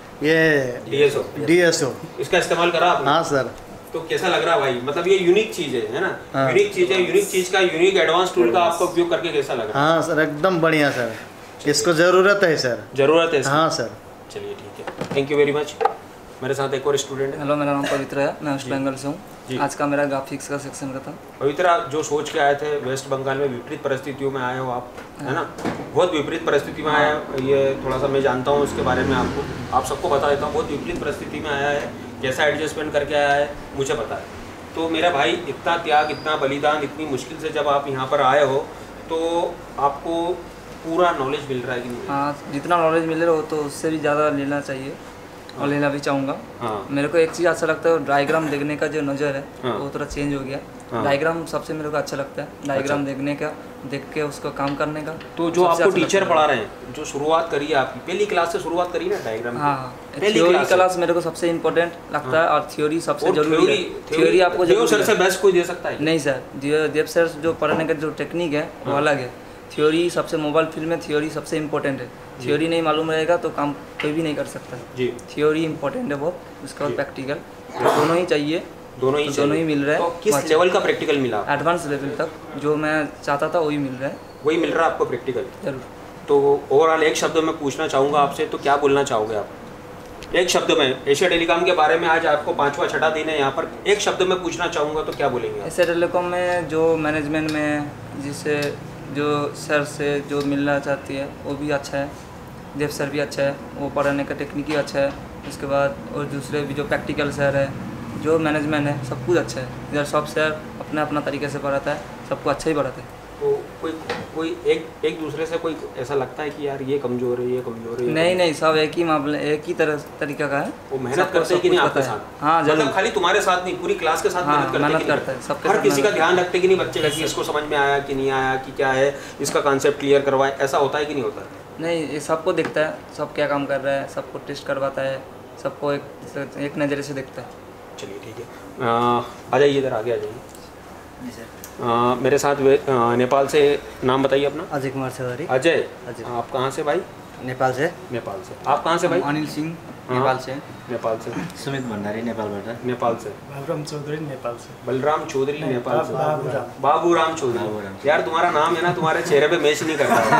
ये डीएसओ इसका इस्तेमाल करा आपने? हाँ सर। तो कैसा लग रहा है भाई? मतलब ये यूनिक चीज है ना? यूनिक चीज है, यूनिक चीज का यूनिक एडवांस टूल का आपको उपयोग करके कैसा लग रहा है? हाँ सर एकदम बढ़िया सर, इसको जरूरत है सर। जरूरत है? हाँ सर। चलिए ठीक है, थैंक यू वेरी मच। मेरे साथ एक और स्टूडेंट है। हेलो, मेरा नाम पवित्र है, मैं वेस्ट बंगाल से हूँ। आज का मेरा ग्राफिक्स का सेक्शन का था। पवित्र, जो सोच के आए थे वेस्ट बंगाल में विपरीत परिस्थितियों में आए हो आप, है ना? बहुत विपरीत परिस्थिति में आया, ये थोड़ा सा मैं जानता हूँ उसके बारे में, आप सबको बता देता हूँ। बहुत विपरीत परिस्थिति में आया है, कैसा एडजस्टमेंट करके आया है मुझे पता है। तो मेरा भाई, इतना त्याग, इतना बलिदान, इतनी मुश्किल से जब आप यहाँ पर आए हो तो आपको पूरा नॉलेज मिल रहा है कि नहीं? हाँ, जितना नॉलेज मिल रहा हो तो उससे भी ज़्यादा लेना चाहिए और लेना भी चाहूँगा। मेरे को एक चीज़ अच्छा लगता है, डायग्राम देखने का जो नज़र है वो थोड़ा चेंज हो गया। डायग्राम सबसे मेरे को अच्छा लगता है, डायग्राम देखने का, देख के उसको काम करने का। तो जो आपको टीचर पढ़ा रहे हैं, जो शुरुआत करी है आपकी, पहली क्लास से शुरुआत करी ना डायग्राम? हाँ, थ्योरी क्लास मेरे को सबसे इम्पोर्टेंट लगता है और थ्योरी सबसे जरूरी है। थ्योरी आपको देव सर से बेस्ट कोई दे सकता है? नहीं सर, देव सर जो पढ़ने का जो टेक्निक है वो अलग है। थ्योरी सबसे, मोबाइल फील्ड में थ्योरी सबसे इम्पोर्टेंट है। थ्योरी नहीं मालूम रहेगा तो काम कोई भी नहीं कर सकता जी। थ्योरी इम्पोर्टेंट है बहुत, उसके बाद प्रैक्टिकल, दोनों ही चाहिए। दोनों ही मिल रहा है। तो किस लेवल का प्रैक्टिकल मिला? एडवांस लेवल तक जो मैं चाहता था वही मिल रहा है। वही मिल रहा है आपको प्रैक्टिकल? जरूर। तो ओवरऑल एक शब्द में पूछना चाहूँगा आपसे, तो क्या बोलना चाहोगे आप एक शब्द में? एशिया टेलीकॉम के बारे में आज आपको 5वां छठा दिन है यहाँ पर, एक शब्द में पूछना चाहूँगा तो क्या बोलेंगे? एशिया टेलीकॉम में जो मैनेजमेंट में जिसे जो सर से जो मिलना चाहती है वो भी अच्छा है, देव सर भी अच्छा है, वो पढ़ाने का टेक्निक भी अच्छा है। उसके बाद और दूसरे भी जो प्रैक्टिकल सर है, जो मैनेजमेंट है, सब कुछ अच्छा है। इधर सब सर अपना अपना तरीके से पढ़ाता है, सबको अच्छा ही पढ़ाते हैं। तो कोई एक दूसरे से कोई ऐसा लगता है कि यार ये कमज़ोर है, ये कमज़ोर है? नहीं, सब एक ही मामले, एक ही तरीका का है। वो मेहनत करते हैं कि नहीं आपके साथ? हाँ जरूर। मतलब खाली तुम्हारे साथ नहीं, पूरी क्लास के साथ मेहनत करते हैं। हर किसी का ध्यान रखते कि नहीं बच्चे का, कि इसको समझ में आया कि नहीं आया, कि क्या है इसका कॉन्सेप्ट क्लियर करवाए, ऐसा होता है कि नहीं होता? नहीं, ये सबको देखता है, सब क्या काम कर रहा है, सबको टेस्ट करवाता है, सबको एक नज़रिए से देखता है। चलिए ठीक है, आ जाइए इधर, आगे आ जाइए। जी सर। मेरे साथ नेपाल से, नाम बताइए अपना। अजय कुमार तिवारी। अजय, आप कहाँ से भाई? नेपाल से। नेपाल से। आप कहाँ से भाई? अनिल सिंह, नेपाल से। नेपाल से। सुमित भंडारी, नेपाल से। बलराम चौधरी, नेपाल से। बलराम चौधरी, नेपाल से। बाबूराम चौधरी। यार तुम्हारा नाम है ना, तुम्हारे चेहरे पे मैच नहीं करता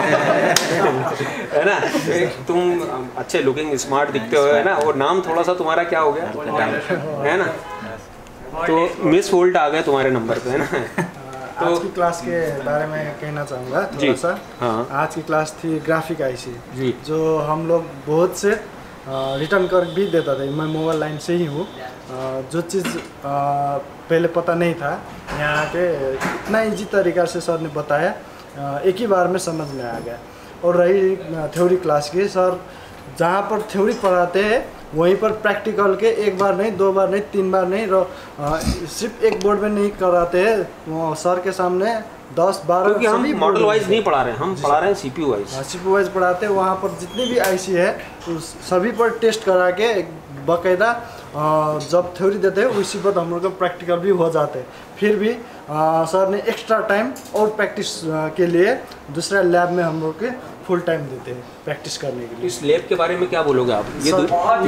है ना? तुम अच्छे लुकिंग स्मार्ट दिखते हो, है ना? और नाम थोड़ा सा तुम्हारा क्या हो गया है ना, तो मिस वोल्ट आ गए तुम्हारे नंबर पे, है ना? तो आज की क्लास के बारे में कहना चाहूँगा थोड़ा सा। हाँ। आज की क्लास थी ग्राफिक आईसी जी, जो हम लोग बहुत से रिटर्न कर भी देता था। मैं मोबाइल लाइन से ही हूँ। जो चीज़ पहले पता नहीं था, यहाँ के इतना इजी तरीका से सर ने बताया, एक ही बार में समझ में आ गया। और रही थ्योरी क्लास की, सर जहाँ पर थ्योरी पढ़ाते हैं वहीं पर प्रैक्टिकल के एक बार नहीं, 2 बार नहीं, 3 बार नहीं, सिर्फ एक बोर्ड में नहीं कराते हैं, वो सर के सामने 10-12। क्योंकि हम मॉडल वाइज नहीं पढ़ा रहे हैं, हम पढ़ा रहे हैं सीपीयू वाइज। सीपीयू वाइज पढ़ाते हैं। वहाँ पर जितनी भी आईसी है उस सभी पर टेस्ट करा के बाकायदा जब थ्योरी देते हैं उसी पर हम लोग का प्रैक्टिकल भी हो जाते हैं। फिर भी सर ने एक्स्ट्रा टाइम और प्रैक्टिस के लिए दूसरा लैब में हम लोग के फुल टाइम देते हैं प्रैक्टिस करने के लिए। इस लैब के बारे में क्या बोलोगे आप? ये भारत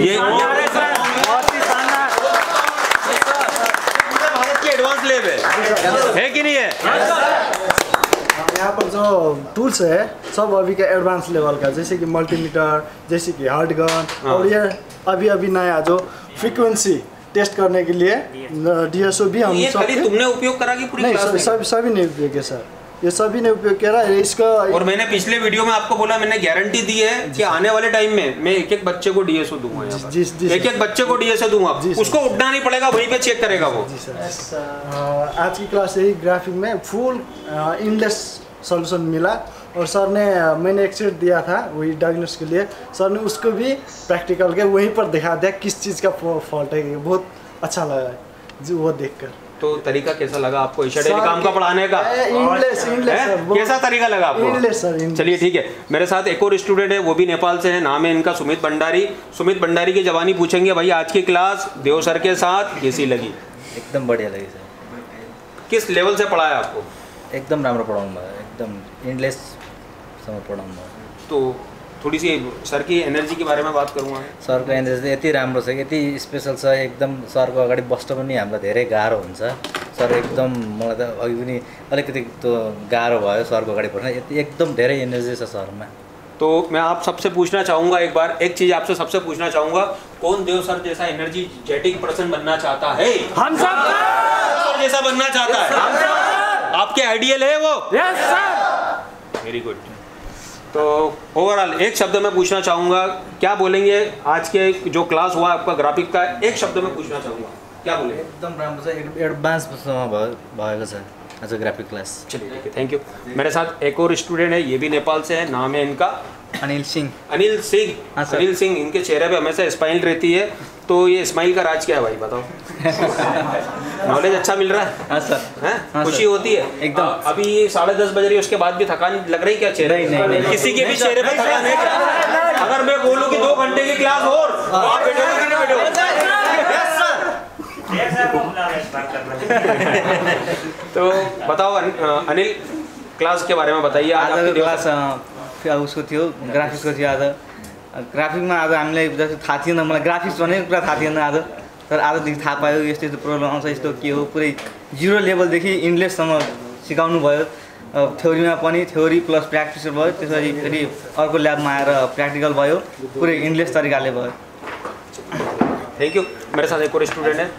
की एडवांस लैब है कि नहीं है? यहाँ पर जो टूल्स है सब अभी का एडवांस लेवल का, जैसे कि मल्टीमीटर, जैसे कि हार्ड गन, और ये अभी नया जो फ्रीक्वेंसी टेस्ट करने के लिए डीएसओ भी हम सब। तुमने उपयोग करा कि पूरी क्लास में? सभी ने उपयोग किया सर, ये सभी ने उपयोग किया है इसका। और मैंने पिछले वीडियो में आपको बोला, मैंने गारंटी दी है कि आने वाले टाइम में मैं एक बच्चे को डीएसओ दूंगा, एक बच्चे को डीएसओ दूंगा, उसको उठना नहीं पड़ेगा, वहीं पे चेक करेगा वो। जी सर। आज की क्लास यही ग्राफिक में फुल इनलेस सॉल्यूशन मिला, और सर ने, मैंने एक सेट दिया था वही डायग्नोस के लिए, सर ने उसको भी प्रैक्टिकल के वहीं पर दिखा दिया किस चीज़ का फॉल्ट है। बहुत अच्छा लगा जो वो देखकर। तो तरीका कैसा लगा आपको एशिया टेलीकॉम का पढ़ाने का? इंग्लिश कैसा तरीका लगा आपको? चलिए ठीक है, मेरे साथ एक और स्टूडेंट है, वो भी नेपाल से है, नाम है इनका सुमित भंडारी। सुमित भंडारी की जवानी पूछेंगे। भाई आज की क्लास देव सर के साथ कैसी लगी? एकदम बढ़िया लगी सर। किस लेवल से पढ़ाया आपको? एकदम राम्रो पढाउनु भयो, एकदम इन्ड्लेससम्म पढाउनु भयो। तो थोड़ी सी सर की एनर्जी के बारे में बात करूँगा। सरको एनर्जी यति राम्रो छ, यति स्पेसल छ, एकदम सरको अगाडि बस्न पनि हामीलाई धेरै गाह्रो हुन्छ। सर एकदम मलाई त अघि पनि अलिकति त्यो गाह्रो भयो सरको अगाडि बस्न, यति एकदम धेरै एनर्जी छ सरमा। तो मैं आप सबसे पूछना चाहूँगा एक बार, एक चीज़ आपसे सबसे पूछना चाहूँगा, कौन देव सर जैसा एनर्जी जेटिक पर्सन बनना चाहता है? हम सब जैसा बनना चाहता है। आपके आइडियल है वो? Yes sir. Very good. तो ओवरऑल एक शब्द में पूछना चाहूँगा, क्या बोलेंगे आज के जो क्लास हुआ आपका ग्राफिक का, एक शब्द में पूछना चाहूँगा, क्या बोलेंगे? एकदम राम्रो छ, एडभान्ससम्म भएको छ आज ग्राफिक क्लास। चलिए ठीक है, थैंक यू। मेरे साथ एक और स्टूडेंट है, ये भी नेपाल से है, नाम है इनका अनिल सिंह। अनिल सिंह। हाँ सर। अनिल सिंह, इनके चेहरे पे हमेशा स्माइल रहती है, तो ये स्माइल का राज क्या है भाई बताओ? नॉलेज अच्छा मिल रहा है? हाँ सर। हैं? खुशी होती है एकदम? अभी 10:30 बज रही है, उसके बाद भी थकान लग रही क्या चेहरे? नहीं। किसी के भी चेहरे पे थकान है क्या? अगर मैं बोलूँ कि 2 घंटे की क्लास और तो आप बैठोगे कि नहीं बैठोगे? तो बताओ अनिल, क्लास के बारे में बताइए। आज क्लास उसको थियो, ग्राफिक्सको थियो। आज ग्राफिकमा आज हामीलाई जस्तो थाहा थिएन, मलाई ग्राफिक्स भनेको कुरा थाहा थिएन आज, तर आजदेखि थाहा पायो यस्तो यस्तो प्रोब्लम आउँछ, यस्तो के हो, पुरै 0 लेभलदेखि इङ्ग्लिससम्म सिकाउनु भयो। थ्योरीमा पनि थ्योरी प्लस प्र्याक्टिस भयो, त्यसरी फेरि अर्को ल्याबमा आएर प्र्याक्टिकल भयो, पुरै इङ्ग्लिस तरिकाले भयो। Thank you. मेरे साथ एक और स्टूडेंट है,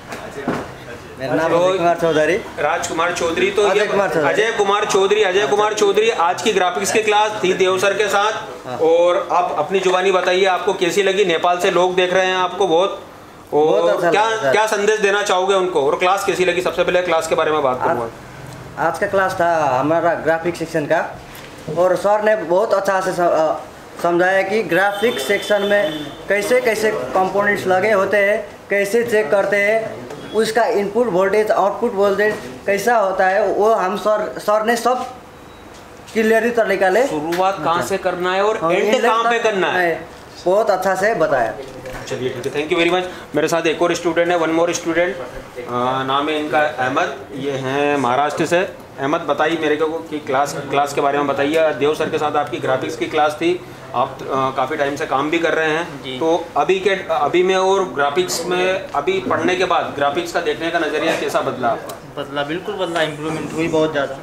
मेरा नाम अजय कुमार चौधरी। राजकुमार चौधरी। तो अजय कुमार चौधरी। अजय कुमार चौधरी आज की ग्राफिक्स की क्लास थी देव सर के साथ। और आप अपनी जुबानी बताइए, आपको कैसी लगी? नेपाल से लोग देख रहे हैं आपको बहुत, और अच्छा क्या संदेश देना चाहोगे उनको, और क्लास कैसी लगी? सबसे पहले क्लास के बारे में बात करूँगा। आज का क्लास था हमारा ग्राफिक सेक्शन का, और सर ने बहुत अच्छा से समझाया कि ग्राफिक सेक्शन में कैसे कैसे कंपोनेंट्स लगे होते हैं, कैसे चेक करते हैं, उसका इनपुट वोल्टेज आउटपुट वोल्टेज कैसा होता है, वो हम सर ने सब क्लियरली तरीका ले शुरुआत कहाँ से करना है और एंड कहाँ पे करना है, बहुत अच्छा से बताया। चलिए ठीक है, थैंक यू वेरी मच। मेरे साथ एक और स्टूडेंट है, वन मोर स्टूडेंट, नाम है इनका अहमद, ये हैं महाराष्ट्र से। अहमद बताइए मेरे को कि क्लास के बारे में बताइए। देव सर के साथ आपकी ग्राफिक्स की क्लास थी, आप काफ़ी टाइम से काम भी कर रहे हैं, तो अभी में और ग्राफिक्स में अभी पढ़ने के बाद ग्राफिक्स का देखने का नज़रिया कैसा बदला आपका? बदला, बिल्कुल बदला, इम्प्रूवमेंट हुई बहुत ज़्यादा।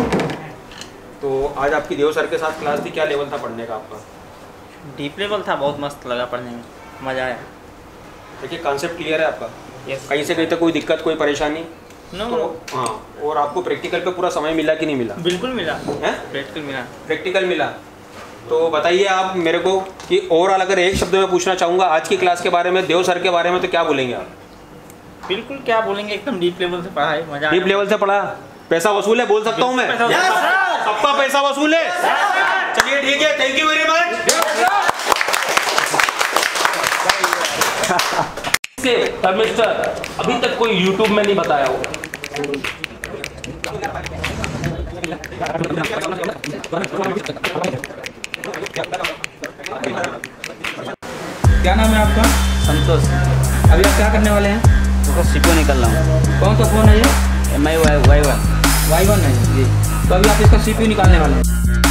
तो आज आपकी देव सर के साथ क्लास थी, क्या लेवल था पढ़ने का आपका? डीप लेवल था, बहुत मस्त लगा पढ़ने में, मज़ा आया। देखिए कॉन्सेप्ट क्लियर है आपका? कहीं से कहीं तक कोई दिक्कत, कोई परेशानी? तो हाँ, और आपको प्रैक्टिकल पे पूरा समय मिला कि नहीं मिला? बिल्कुल मिला है, प्रैक्टिकल मिला। तो बताइए आप मेरे को कि ओवरऑल अगर एक शब्द में पूछना चाहूँगा आज की क्लास के बारे में, देव सर के बारे में, तो क्या बोलेंगे आप? बिल्कुल क्या बोलेंगे, एकदम डीप लेवल से पढ़ा है, मजा। डीप लेवल से पढ़ा, पैसा वसूल है, बोल सकता हूँ मैं? सबका पैसा वसूल है। चलिए ठीक है, thank you very much. Mister, अभी तक कोई YouTube में नहीं बताया होगा। क्या नाम है आपका? संतोष। अभी आप क्या करने वाले हैं? तो सीपो निकल रहा हूँ। कौन सा फ़ोन है ये? MI Y1 है जी। तो अभी आप इसका CPU निकालने वाले हैं।